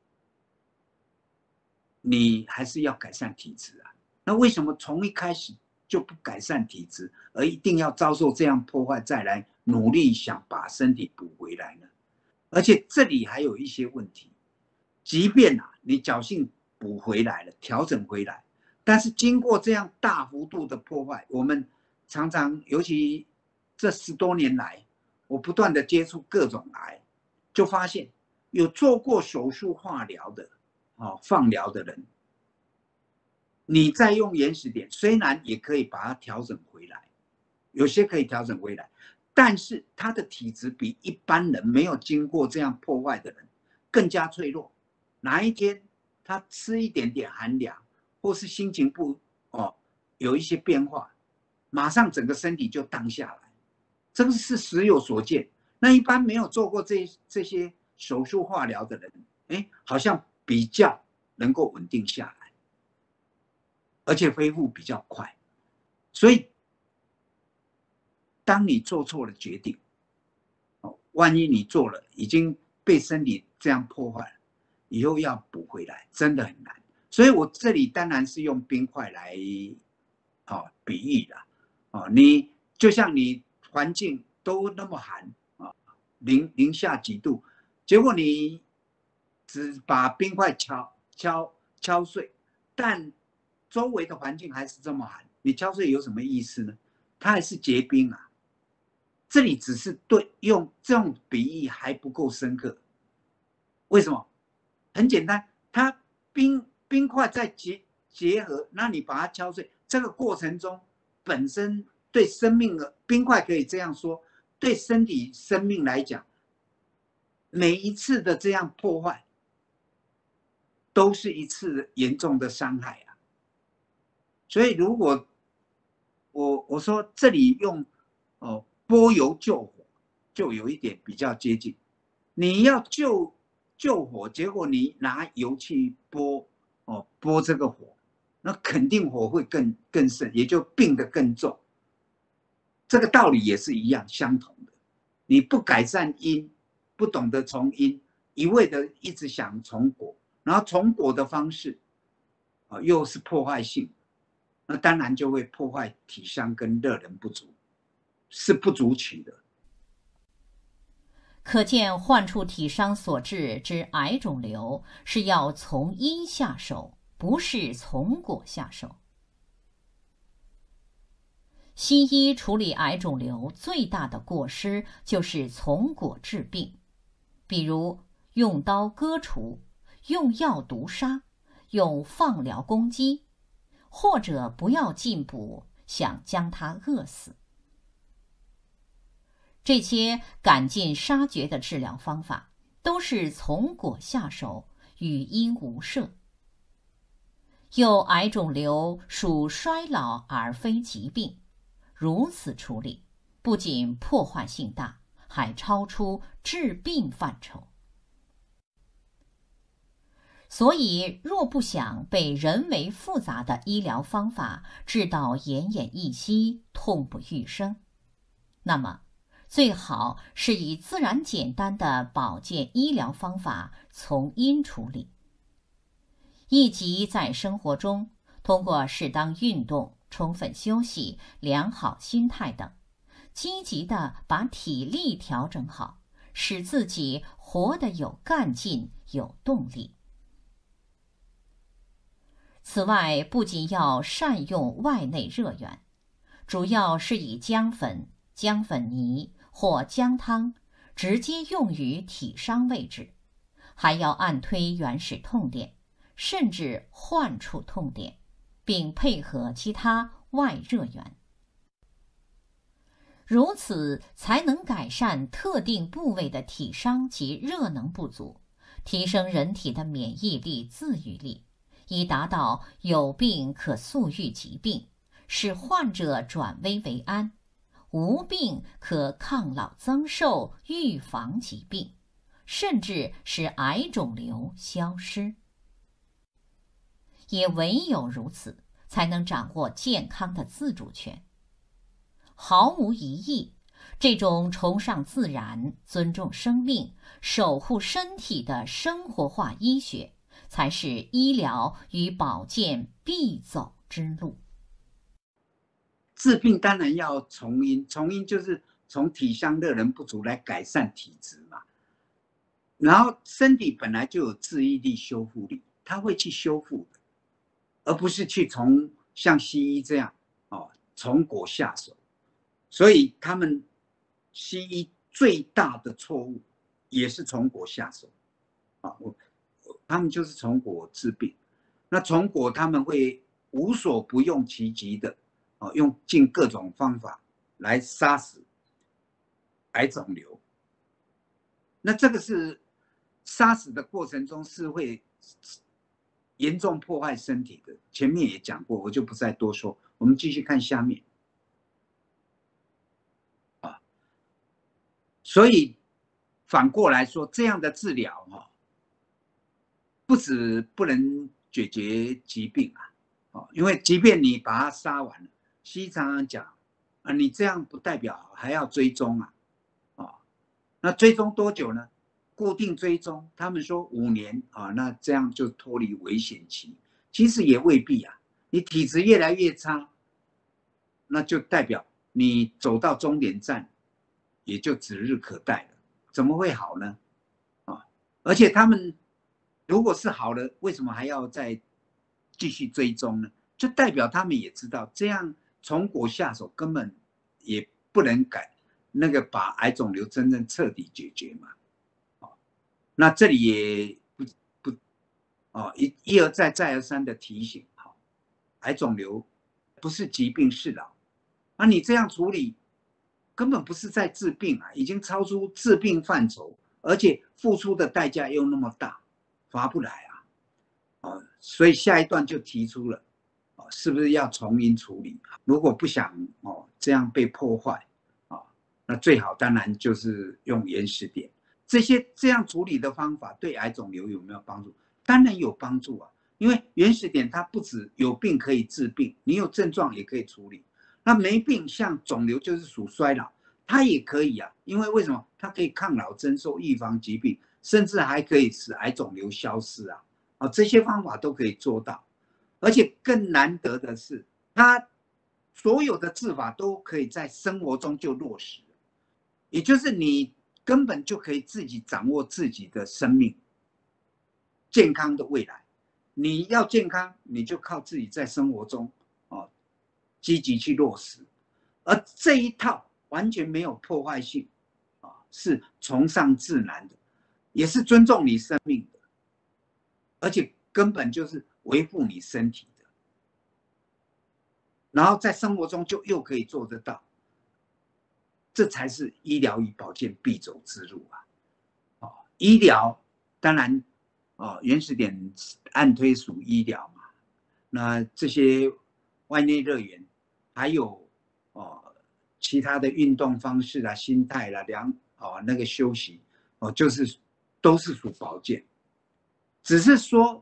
你还是要改善体质啊。那为什么从一开始就不改善体质，而一定要遭受这样破坏，再来努力想把身体补回来呢？而且这里还有一些问题。即便啊，你侥幸补回来了，调整回来，但是经过这样大幅度的破坏，我们常常，尤其这十多年来，我不断的接触各种癌，就发现有做过手术、化疗的，哦，放疗的人，你再用原始点，虽然也可以把它调整回来，有些可以调整回来，但是他的体质比一般人没有经过这样破坏的人更加脆弱。哪一天他吃一点点寒凉，或是心情不哦有一些变化，马上整个身体就荡下来，这个是时有所见。那一般没有做过这这些手术化疗的人，哎，好像比较能够稳定下来，而且恢复比较快。所以当你做错了决定，哦，万一你做了已经被身体这样破坏了，以后要补回来真的很难。所以我这里当然是用冰块来哦比喻的哦，你就像你环境都那么寒啊，零零下几度，结果你只把冰块敲敲敲碎，但周围的环境还是这么寒，你敲碎有什么意思呢？它还是结冰啊。这里只是对用这种比喻还不够深刻，为什么？很简单，它冰冰块在结结合，那你把它敲碎，这个过程中本身对生命的冰块可以这样说，对身体生命来讲，每一次的这样破坏，都是一次严重的伤害啊。所以如果我我说这里用哦拨油救火，就有一点比较接近。你要救救火，结果你拿油去拨哦拨这个火，那肯定火会更更盛，也就病得更重。这个道理也是一样相同的。你不改善因，不懂得从因，一味的一直想从果，然后从果的方式啊又是破坏性，那当然就会破坏体伤跟热能不足，是不足取的。 可见患处体伤所致之癌肿瘤是要从因下手，不是从果下手。西医处理癌肿瘤最大的过失就是从果治病，比如用刀割除、用药毒杀、用放疗攻击，或者不要进补，想将它饿死。这些赶尽杀绝的治疗方法都是从果下手，与因无涉。又癌肿瘤属衰老而非疾病，如此处理，不仅破坏性大，还超出治病范畴。所以，若不想被人为复杂的医疗方法治到奄奄一息、痛不欲生，那么最好是以自然简单的保健医疗方法从因处理。以及在生活中，通过适当运动、充分休息、良好心态等，积极地把体力调整好，使自己活得有干劲、有动力。此外，不仅要善用外内热源，主要是以姜粉、姜粉泥或姜汤直接用于体伤位置，还要按推原始痛点，甚至患处痛点，并配合其他外热源。如此才能改善特定部位的体伤及热能不足，提升人体的免疫力、自愈力，以达到有病可速愈疾病，使患者转危为安；无病可抗老增寿，预防疾病，甚至使癌肿瘤消失。也唯有如此，才能掌握健康的自主权。毫无疑义，这种崇尚自然、尊重生命、守护身体的生活化医学，才是医疗与保健必走之路。 治病当然要从因，从因就是从体伤热能不足来改善体质嘛。然后身体本来就有治愈力、修复力，它会去修复的，而不是去从像西医这样哦从果下手。所以他们西医最大的错误也是从果下手啊，我他们就是从果治病。那从果他们会无所不用其极的啊，用尽各种方法来杀死癌肿瘤。那这个是杀死的过程中是会严重破坏身体的，前面也讲过，我就不再多说。我们继续看下面。所以反过来说，这样的治疗哈，不止不能解决疾病啊，哦，因为即便你把它杀完了，西医常常讲啊，你这样不代表还要追踪啊，啊，那追踪多久呢？固定追踪，他们说五年啊，那这样就脱离危险期，其实也未必啊。你体质越来越差，那就代表你走到终点站，也就指日可待了。怎么会好呢？啊，而且他们如果是好了，为什么还要再继续追踪呢？就代表他们也知道，这样从果下手根本也不能改那个把癌肿瘤真正彻底解决嘛。哦，那这里也不不哦一一而再再而三的提醒，好，癌肿瘤不是疾病是老，那你这样处理根本不是在治病啊，已经超出治病范畴，而且付出的代价又那么大，划不来啊。哦，所以下一段就提出了，哦，是不是要重新处理？如果不想哦这样被破坏啊，哦，那最好当然就是用原始点。这些这样处理的方法对癌肿瘤有没有帮助？当然有帮助啊，因为原始点它不止有病可以治病，你有症状也可以处理。那没病，像肿瘤就是属衰老，它也可以啊，因为为什么？它可以抗老增寿、预防疾病，甚至还可以使癌肿瘤消失啊。啊，这些方法都可以做到，而且更难得的是，它所有的治法都可以在生活中就落实，也就是你根本就可以自己掌握自己的生命健康的未来。你要健康，你就靠自己在生活中哦积极去落实，而这一套完全没有破坏性啊，是崇尚自然的，也是尊重你生命的。而且根本就是维护你身体的，然后在生活中就又可以做得到，这才是医疗与保健必走之路啊！哦，医疗当然哦，原始点按推属医疗嘛，那这些外内热源，还有哦其他的运动方式啦、心态啦、良哦那个休息哦，就是都是属保健，只是说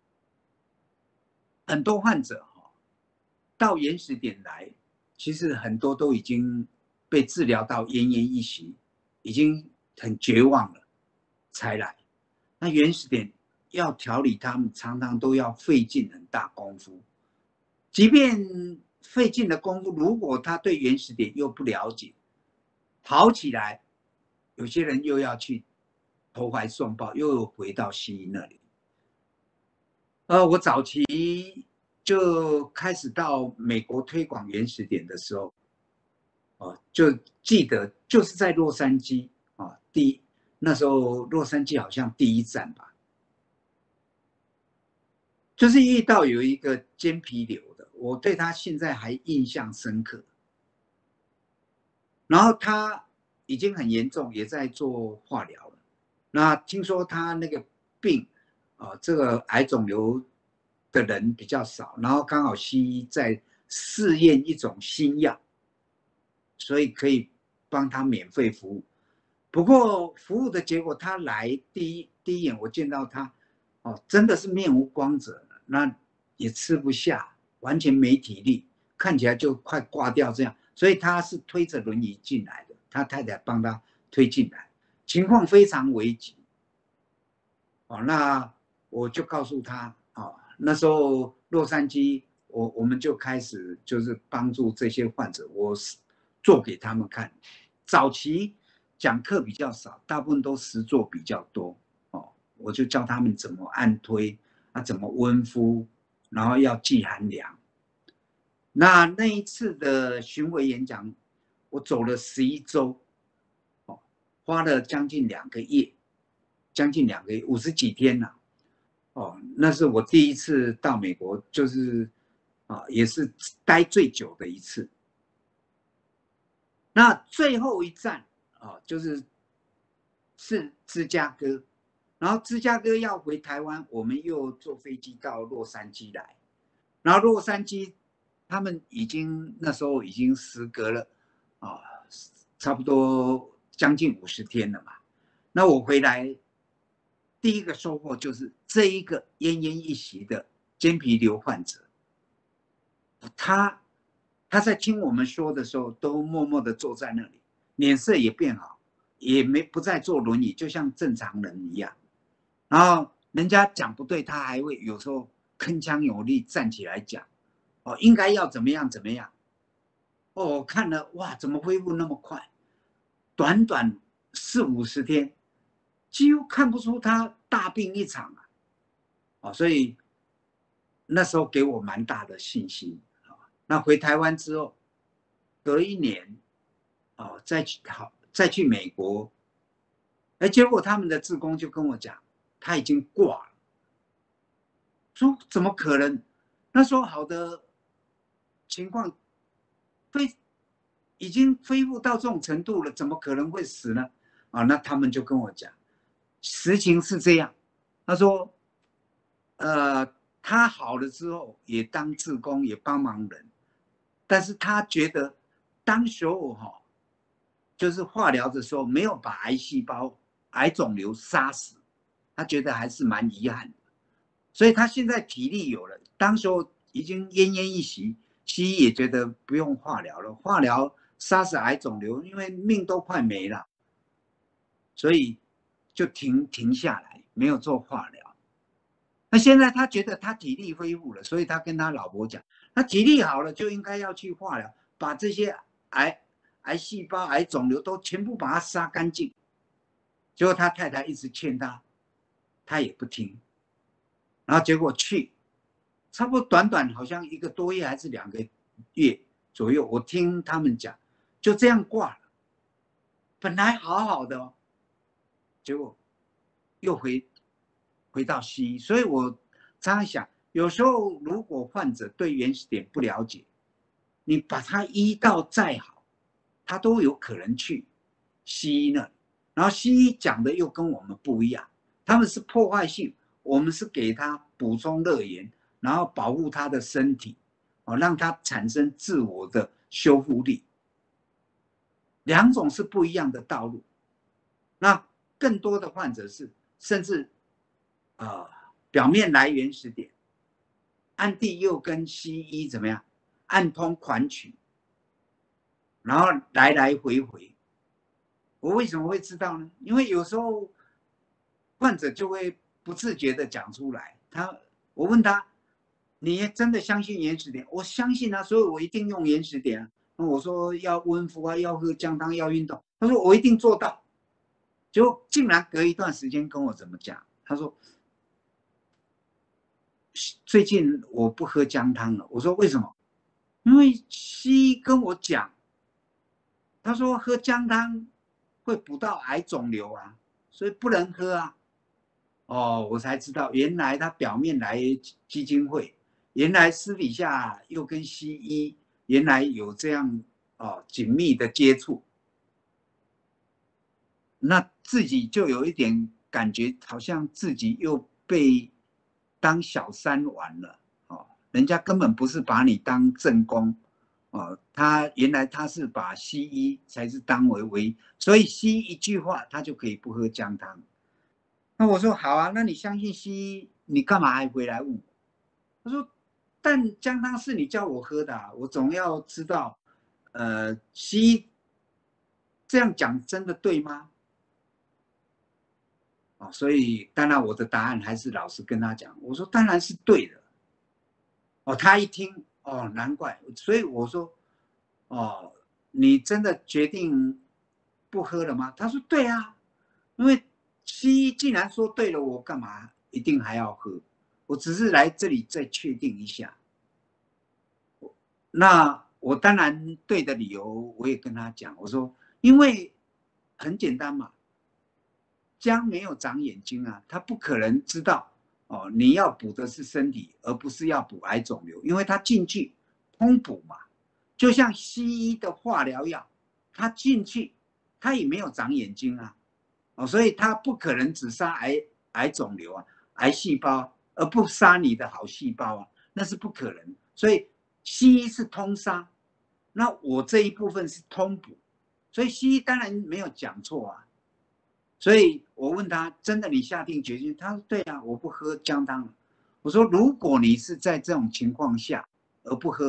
很多患者到原始点来，其实很多都已经被治疗到奄奄一息，已经很绝望了才来。那原始点要调理他们，常常都要费尽很大功夫。即便费尽的功夫，如果他对原始点又不了解，好起来，有些人又要去投怀送抱，又回到西医那里。呃，我早期就开始到美国推广原始点的时候，哦，就记得就是在洛杉矶啊，第一那时候洛杉矶好像第一站吧，就是遇到有一个尖皮瘤的，我对他现在还印象深刻。然后他已经很严重，也在做化疗了。那听说他那个病啊，这个癌肿瘤的人比较少，然后刚好西医在试验一种新药，所以可以帮他免费服务。不过服务的结果，他来第一第一眼我见到他，哦，真的是面无光泽，那也吃不下，完全没体力，看起来就快挂掉这样。所以他是推着轮椅进来的，他太太帮他推进来，情况非常危急。哦，那我就告诉他，哦，那时候洛杉矶，我我们就开始就是帮助这些患者，我做给他们看。早期讲课比较少，大部分都实做比较多。哦，我就教他们怎么按推，啊，怎么温敷，然后要记含量。那那一次的巡回演讲，我走了十一周，哦，花了将近两个月，将近两个月，五十几天了，哦，那是我第一次到美国，就是啊，也是待最久的一次。那最后一站啊，就是是芝加哥，然后芝加哥要回台湾，我们又坐飞机到洛杉矶来。然后洛杉矶，他们已经那时候已经时隔了啊，差不多将近五十天了嘛。那我回来，第一个收获就是这一个奄奄一息的尖皮瘤患者，他他在听我们说的时候，都默默的坐在那里，脸色也变好，也没不再坐轮椅，就像正常人一样。然后人家讲不对，他还会有时候铿锵有力站起来讲，哦，应该要怎么样怎么样。哦，我看了哇，怎么恢复那么快？短短四五十天，几乎看不出他大病一场啊！哦，所以那时候给我蛮大的信心啊。那回台湾之后，隔一年，哦，再去好再去美国，哎，结果他们的志工就跟我讲，他已经挂了。说怎么可能？那时候好的情况，非已经恢复到这种程度了，怎么可能会死呢？啊，那他们就跟我讲，实情是这样。他说，呃，他好了之后也当志工，也帮忙人，但是他觉得当时候哈，就是化疗的时候没有把癌细胞、癌肿瘤杀死，他觉得还是蛮遗憾的。所以他现在体力有了，当时候已经奄奄一息，西医也觉得不用化疗了，化疗杀死癌肿瘤，因为命都快没了，所以就停停下来，没有做化疗。那现在他觉得他体力恢复了，所以他跟他老婆讲，他体力好了就应该要去化疗，把这些癌癌细胞、癌肿瘤都全部把它杀干净。结果他太太一直劝他，他也不听。然后结果去，差不多短短好像一个多月还是两个月左右，我听他们讲，就这样挂了。本来好好的哦，结果又回回到西医。所以我常常想，有时候如果患者对原始点不了解，你把他医到再好，他都有可能去西医那里。然后西医讲的又跟我们不一样，他们是破坏性，我们是给他补充热源，然后保护他的身体，哦，让他产生自我的修复力。两种是不一样的道路。那更多的患者是甚至呃表面来原始点，暗地又跟西医怎么样暗通款曲，然后来来回回。我为什么会知道呢？因为有时候患者就会不自觉的讲出来。他，我问他，你真的相信原始点？我相信啊，所以我一定用原始点啊。我说要温敷啊，要喝姜汤，要运动。他说我一定做到。结果竟然隔一段时间跟我怎么讲？他说最近我不喝姜汤了。我说为什么？因为西医跟我讲，他说喝姜汤会补到癌肿瘤啊，所以不能喝啊。哦，我才知道，原来他表面来基金会，原来私底下又跟西医原来有这样哦紧密的接触，那自己就有一点感觉，好像自己又被当小三玩了哦，人家根本不是把你当正宫哦，他原来他是把西医才是当为唯一，所以西医一句话他就可以不喝姜汤。那我说好啊，那你相信西医，你干嘛还回来问我？他说，但姜汤是你叫我喝的啊，我总要知道，呃，西医这样讲真的对吗？哦，所以当然我的答案还是老实跟他讲，我说当然是对的。哦，他一听，哦，难怪，所以我说，哦，你真的决定不喝了吗？他说对啊，因为西医既然说对了，我干嘛一定还要喝？我只是来这里再确定一下。那我当然对的理由我也跟他讲，我说因为很简单嘛，姜没有长眼睛啊，他不可能知道哦，你要补的是身体，而不是要补癌肿瘤，因为它进去通补嘛，就像西医的化疗药，它进去它也没有长眼睛啊，哦，所以它不可能只杀癌癌肿瘤啊，癌细胞，而不杀你的好细胞啊，那是不可能。所以西医是通杀，那我这一部分是通补，所以西医当然没有讲错啊。所以我问他，真的你下定决心？他说对啊，我不喝姜汤了。我说如果你是在这种情况下而不喝，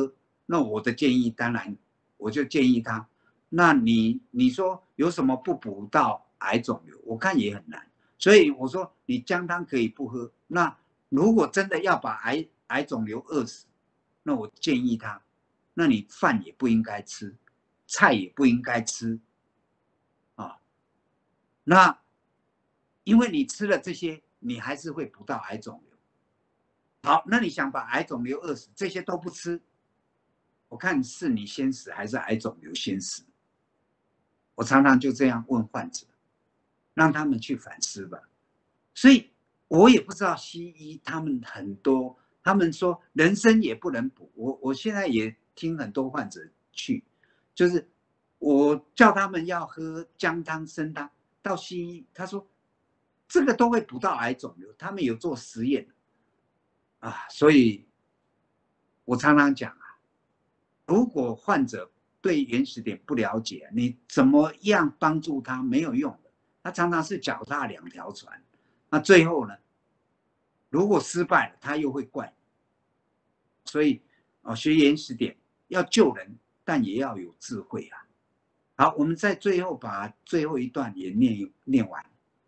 那我的建议当然我就建议他，那你你说有什么不补到癌肿瘤？我看也很难，所以我说你姜汤可以不喝。那如果真的要把癌癌肿瘤饿死，那我建议他，那你饭也不应该吃，菜也不应该吃，啊，那因为你吃了这些，你还是会补到癌肿瘤。好，那你想把癌肿瘤饿死，这些都不吃，我看是你先死还是癌肿瘤先死？我常常就这样问患者，让他们去反思吧。所以我也不知道西医他们很多，他们说人参也不能补。我我现在也听很多患者去，就是我叫他们要喝姜汤、参汤，到西医他说这个都会补到癌肿瘤，他们有做实验啊。所以我常常讲啊，如果患者对原始点不了解，你怎么样帮助他没有用的，他常常是脚踏两条船。那最后呢，如果失败了，他又会怪你。所以啊，学原始点要救人，但也要有智慧啊。好，我们在最后把最后一段也念念完。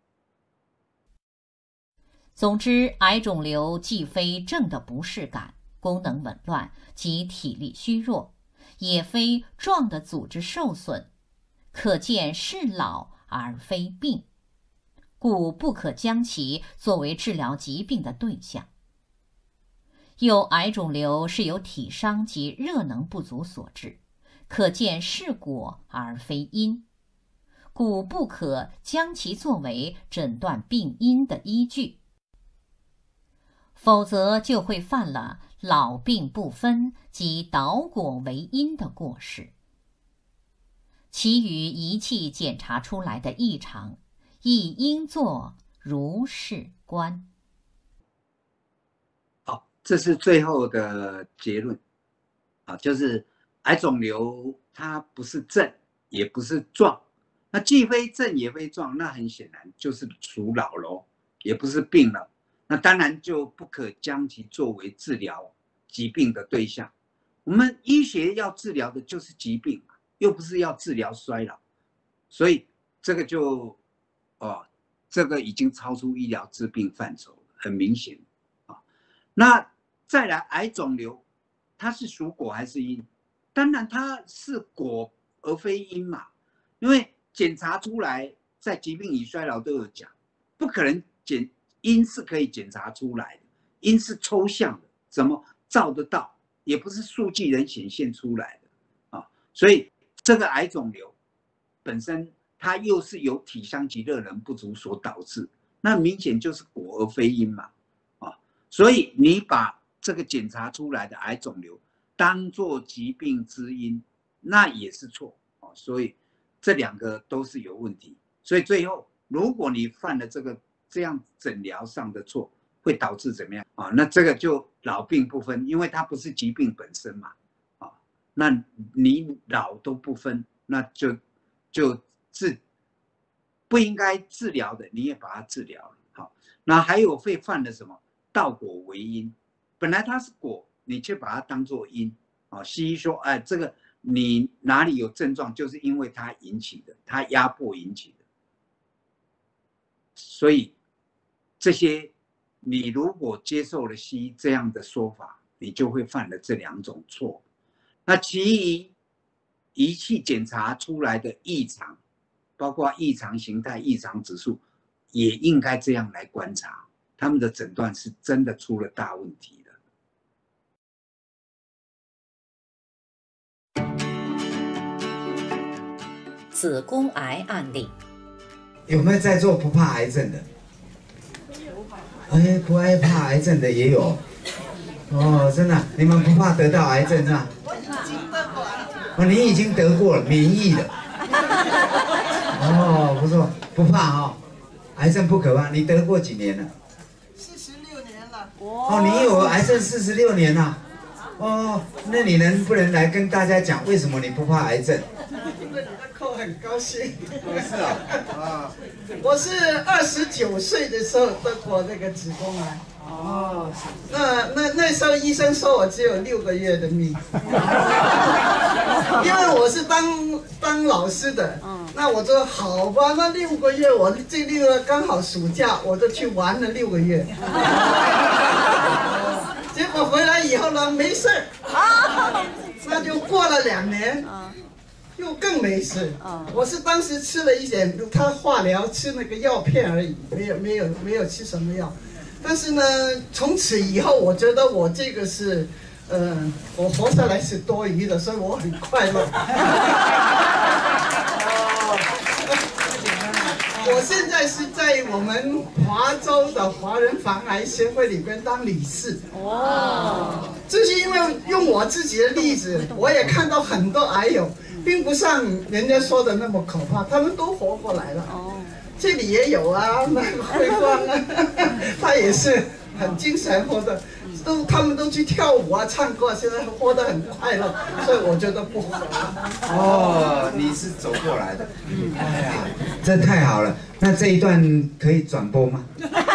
总之，癌肿瘤既非正的不适感、功能紊乱及体力虚弱，也非壮的组织受损，可见是老而非病，故不可将其作为治疗疾病的对象。有癌肿瘤是由体伤及热能不足所致，可见是果而非因，故不可将其作为诊断病因的依据，否则就会犯了老病不分及倒果为因的过失。其余仪器检查出来的异常，亦应作如是观。 好，这是最后的结论啊，就是癌肿瘤它不是症，也不是状，那既非症也非状，那很显然就是属老咯，也不是病了。那当然就不可将其作为治疗疾病的对象。我们医学要治疗的就是疾病，又不是要治疗衰老，所以这个就哦，这个已经超出医疗治病范畴了，很明显啊。那再来，癌肿瘤它是属果还是因？当然它是果而非因嘛，因为检查出来，在疾病与衰老都有讲，不可能检。因是可以检查出来的，因是抽象的，怎么照得到？也不是数据能显现出来的啊。所以这个癌肿瘤本身，它又是由体伤及热能不足所导致，那明显就是果而非因嘛啊。所以你把这个检查出来的癌肿瘤当作疾病之因，那也是错啊。所以这两个都是有问题。所以最后，如果你犯了这个。这样诊疗上的错会导致怎么样啊？那这个就老病不分，因为它不是疾病本身嘛啊。那你老都不分，那就就治不应该治疗的，你也把它治疗了。好，那还有会犯了什么？倒果为因，本来它是果，你却把它当作因啊。西医说，哎，这个你哪里有症状，就是因为它引起的，它压迫引起的，所以。这些，你如果接受了西医这样的说法，你就会犯了这两种错。那其余仪器检查出来的异常，包括异常形态、异常指数，也应该这样来观察，他们的诊断是真的出了大问题的。子宫癌案例， 有没有在座不怕癌症的？哎，不害怕癌症的也有，哦，真的，你们不怕得到癌症是吧？我已经得过了。哦，你已经得过了，免疫了。哦，不错，不怕哈、哦，癌症不可怕。你得过几年了？ 四十六年了。 哦，你有癌症四十六年了。哦，那你能不能来跟大家讲为什么你不怕癌症？ 因为你的扣很高兴。 是啊，啊。 我是二十九岁的时候得过那个子宫癌， 哦，那那那时候医生说我只有六个月的命，因为我是当当老师的，那我说好吧，那六个月我这六个刚好暑假，我就去玩了六个月，结果回来以后呢没事儿，那就过了两年。又更没事，我是当时吃了一点他化疗吃那个药片而已，没有没有没有吃什么药，但是呢，从此以后我觉得我这个是，呃，我活下来是多余的，所以我很快乐。我现在是在我们华州的华人防癌协会里边当理事。哦，这是因为用我自己的例子，我也看到很多癌友。并不像人家说的那么可怕，他们都活过来了。哦，这里也有啊，那个慧光啊，他也是很精神活的，都他们都去跳舞啊、唱歌啊，现在活得很快乐，所以我觉得不好。 哦，你是走过来的，哎呀，这太好了。那这一段可以转播吗？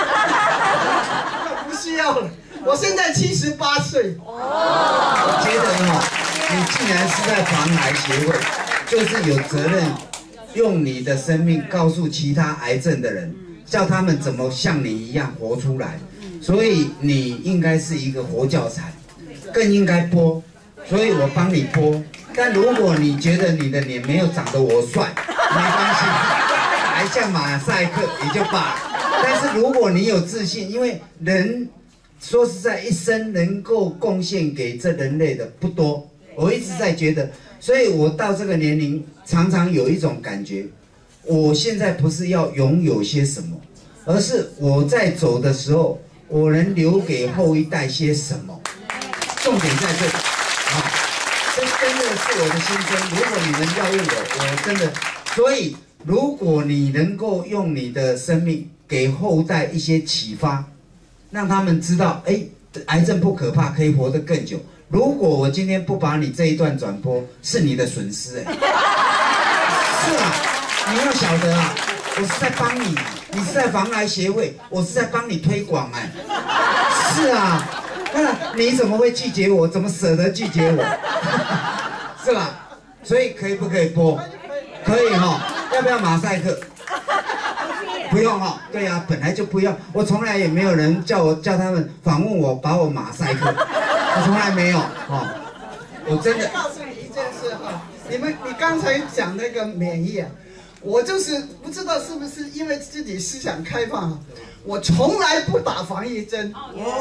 不需要了，我现在七十八岁。哦， 我觉得哈。你既然是在防癌协会，就是有责任用你的生命告诉其他癌症的人，叫他们怎么像你一样活出来。所以你应该是一个活教材，更应该播。所以我帮你播。但如果你觉得你的脸没有长得我帅，没关系，还像马赛克也就罢了。但是如果你有自信，因为人说实在，一生能够贡献给这人类的不多。我一直在觉得，所以我到这个年龄，常常有一种感觉，我现在不是要拥有些什么，而是我在走的时候，我能留给后一代些什么。重点在这里，啊，这真的是我的心声。如果你们要问我，我真的，所以如果你能够用你的生命给后代一些启发，让他们知道，哎，癌症不可怕，可以活得更久。如果我今天不把你这一段转播，是你的损失哎，是啊，你要晓得啊，我是在帮你，你是在防癌协会，我是在帮你推广哎，是啊，那你怎么会拒绝我？怎么舍得拒绝我？是吧？所以可以不可以播？可以哈，要不要马赛克？不用哈，对呀、啊，本来就不要，我从来也没有人叫我叫他们访问我，把我马赛克。我从来没有哦，我真的告诉你一件事哈，你们你刚才讲那个免疫啊，我就是不知道是不是因为自己思想开放，我从来不打防疫针。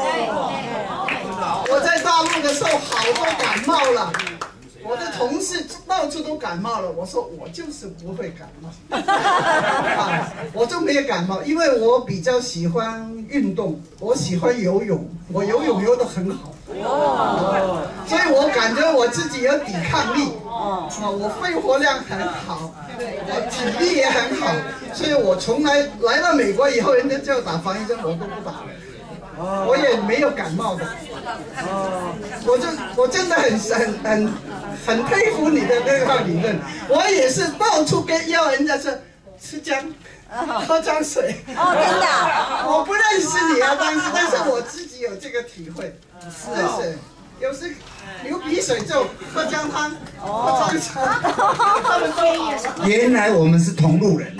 哦，我在大陆的时候好多感冒了，我的同事到处都感冒了，我说我就是不会感冒，啊，我就没有感冒，因为我比较喜欢运动，我喜欢游泳，我游泳游得很好。哦，所以我感觉我自己有抵抗力，啊，我肺活量很好，我体力也很好，所以我从来来到美国以后，人家叫我打防疫针，我都不打，我也没有感冒的，哦，我就我真的很很很很佩服你的那套理论，我也是到处跟要人家说吃姜。喝姜水哦，真的， 我不认识你啊，但是但是我自己有这个体会，是是，有时流鼻水就喝姜汤，喝姜茶，他们都好了。 原来我们是同路人，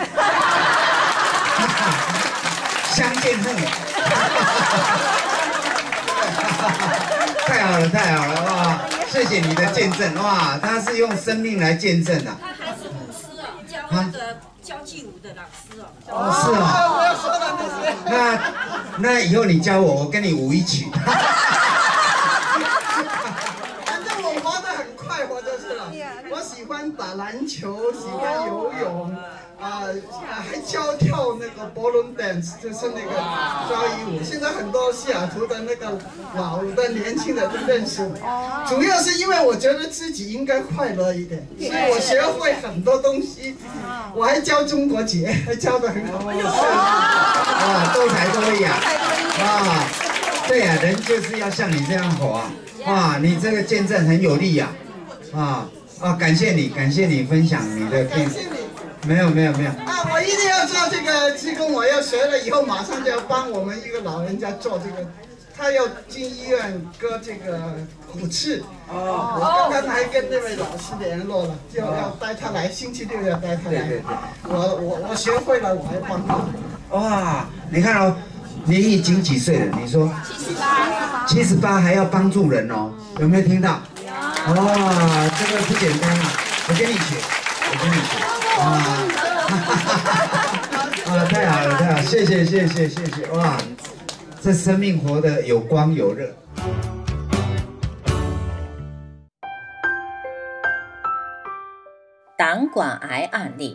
相见恨晚，太好了太好了哇！谢谢你的见证哇，他是用生命来见证的。 他还是牧师哦，教那个交际舞的老师哦。 哦，是哦。 我要说的那些。 那那以后你教我，我跟你舞一曲。 反正我活得很快活就是了。我喜欢打篮球，喜欢游泳，啊、呃，还教跳那个 ballroom dance， 就是那个交谊舞。现在很多西雅图的那个老的、年轻的都认识我。主要是因为我觉得自己应该快乐一点，所以我学会很多东西。我还教中国结，还教得很好。 哇，多才多艺啊！啊，对呀、啊，人就是要像你这样活啊！哇，你这个见证很有力呀！啊啊，感谢你，感谢你分享你的片。 感谢你。 没有没有没有。 啊，我一定要要做这个技工，我要学了以后马上就要帮我们一个老人家做这个，他要进医院割这个骨刺。哦，我刚刚还跟那位老师联络了，就要带他来，星期六要带他来。对对对，我我我学会了，我还帮他。 哇，你看哦，你已经几岁了？你说七十八， 七十八还要帮助人哦，有没有听到？哇，这个不简单啊！我跟你学，我跟你学啊！啊，太好了，太好，谢谢谢谢谢谢！哇，这生命活得有光有热。 胆管癌案例。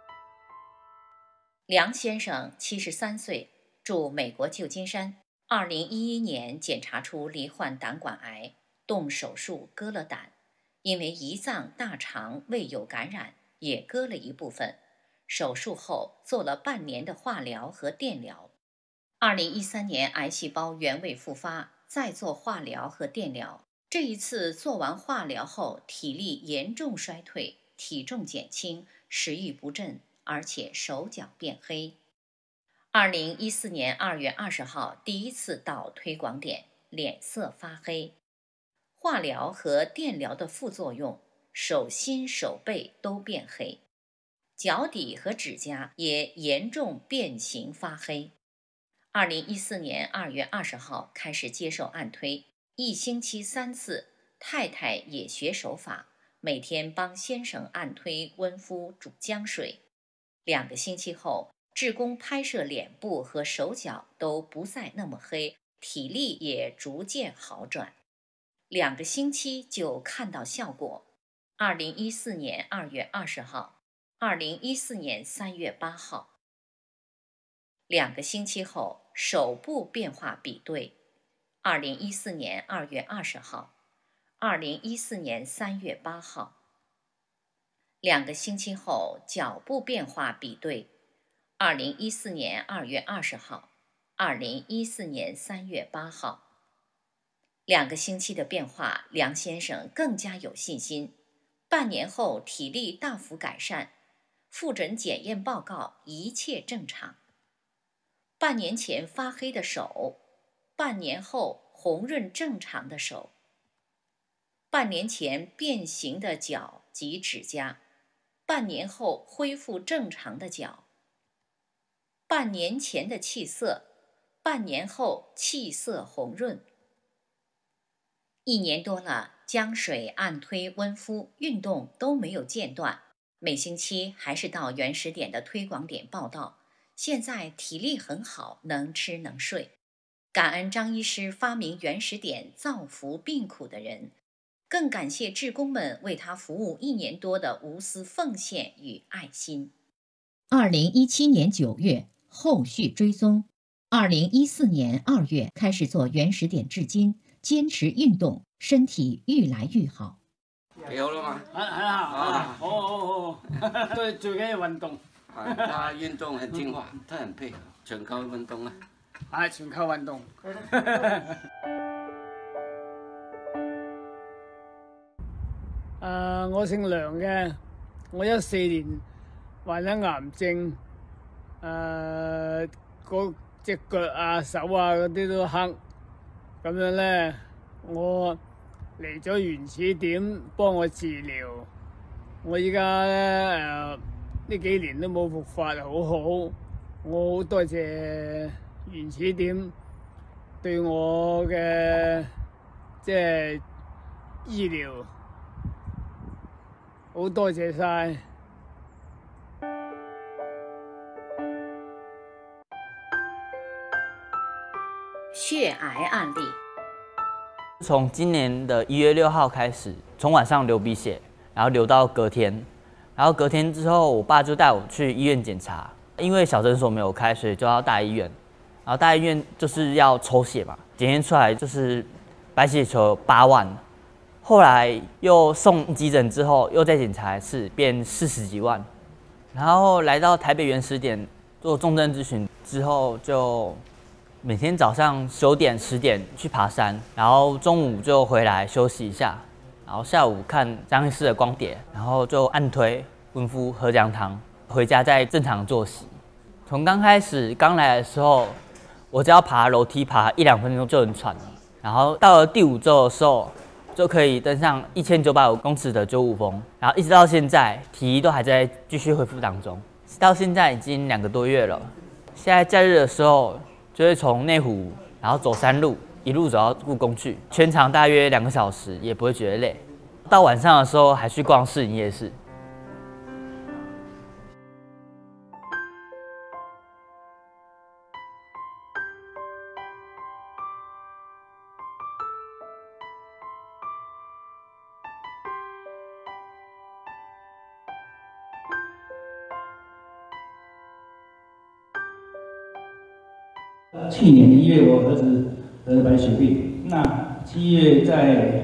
梁先生七十三岁，住美国旧金山。二零一一年检查出罹患胆管癌，动手术割了胆，因为胰脏、大肠、胃有感染，也割了一部分。手术后做了半年的化疗和电疗。二零一三年癌细胞原位复发，再做化疗和电疗。这一次做完化疗后，体力严重衰退，体重减轻，食欲不振，而且手脚变黑。二零一四年二月二十号第一次到推广点，脸色发黑。化疗和电疗的副作用，手心手背都变黑，脚底和指甲也严重变形发黑。二零一四年二月二十号开始接受按推，一星期三次，太太也学手法，每天帮先生按推温敷煮姜水。两个星期后，志工拍摄脸部和手脚都不再那么黑，体力也逐渐好转。两个星期就看到效果。二零一四年二月二十号，二零一四年三月八号。两个星期后，手部变化比对。二零一四年二月二十号，二零一四年三月八号。两个星期后，脚部变化比对。二零一四年二月二十号，二零一四年三月八号。两个星期的变化，梁先生更加有信心。半年后，体力大幅改善，复诊检验报告一切正常。半年前发黑的手，半年后红润正常的手。半年前变形的脚及指甲，半年后恢复正常的脚。半年前的气色，半年后气色红润。一年多了，姜水、按推、温敷、运动都没有间断，每星期还是到原始点的推广点报到。现在体力很好，能吃能睡。感恩张医师发明原始点，造福病苦的人，更感谢志工们为他服务一年多的无私奉献与爱心。二零一七年九月，后续追踪。二零一四年二月开始做原始点，至今坚持运动，身体愈来愈好。 幾好啦嘛， 很很好啊，好好好，對，最緊要運動。 係，他運動很聽話，他很配合，全靠運動啊。 係，全靠運動。誒，我姓梁嘅，我一四年患咗癌症，誒，個隻腳啊、手啊嗰啲都黑，咁樣咧，我嚟咗原始點幫我治療，我依家咧誒呢幾年都冇復發，好好，我好多謝原始點對我嘅即係醫療，好多謝晒。 血癌案例。 从今年的一月六号开始，从晚上流鼻血，然后流到隔天，然后隔天之后，我爸就带我去医院检查，因为小诊所没有开，所以就要大医院。然后大医院就是要抽血嘛，检验出来就是白血球八万。后来又送急诊之后，又再检查一次，变四十几万。然后来到台北原始点做重症咨询之后，就每天早上九点、十点去爬山，然后中午就回来休息一下，然后下午看张医师的光碟，然后就按推、温敷、喝姜汤，回家再正常作息。 从刚开始刚来的时候，我只要爬楼梯爬一两分钟就很喘，然后到了第五周的时候，就可以登上一千九百五公尺的九五峰，然后一直到现在，体力都还在继续恢复当中。到现在已经两个多月了，现在假日的时候就会从内湖，然后走山路，一路走到故宫去，全长大约两个小时，也不会觉得累。到晚上的时候还去逛士林夜市。 去年一月，我儿子得了白血病。那七月在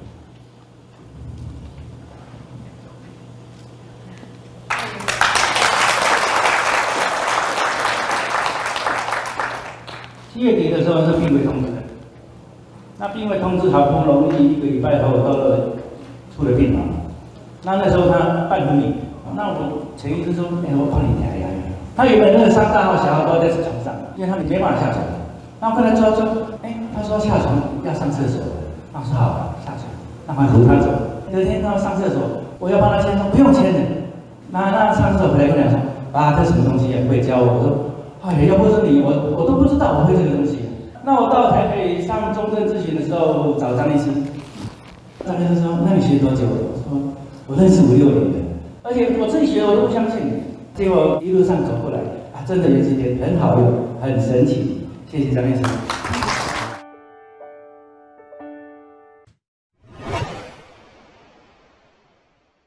七月底的时候是病危通知的。那病危通知好不容易一个礼拜后到了出了病房。那那时候他半昏迷，那我潜意识说，哎、欸，我帮你量量。他原本那个伤大号、小号都在床上，因为他没办法下床。那我跟他说说，哎、欸，他说下床要上厕所。那我说好，下床。那我扶他走。隔天他要上厕所，我要帮他签，说不用签的。那那上厕所回来跟我讲说，爸，这什么东西也不会教我。我说，哎呀，要不是你，我我都不知道我会这个东西。那我到台北上中正咨询的时候找张医师，张医师说，那你学多久？我说，我认识五六年的，而且我自己学的我都不相信。结果一路上走过来，啊，真的有几点很好用，很神奇。谢谢张医师。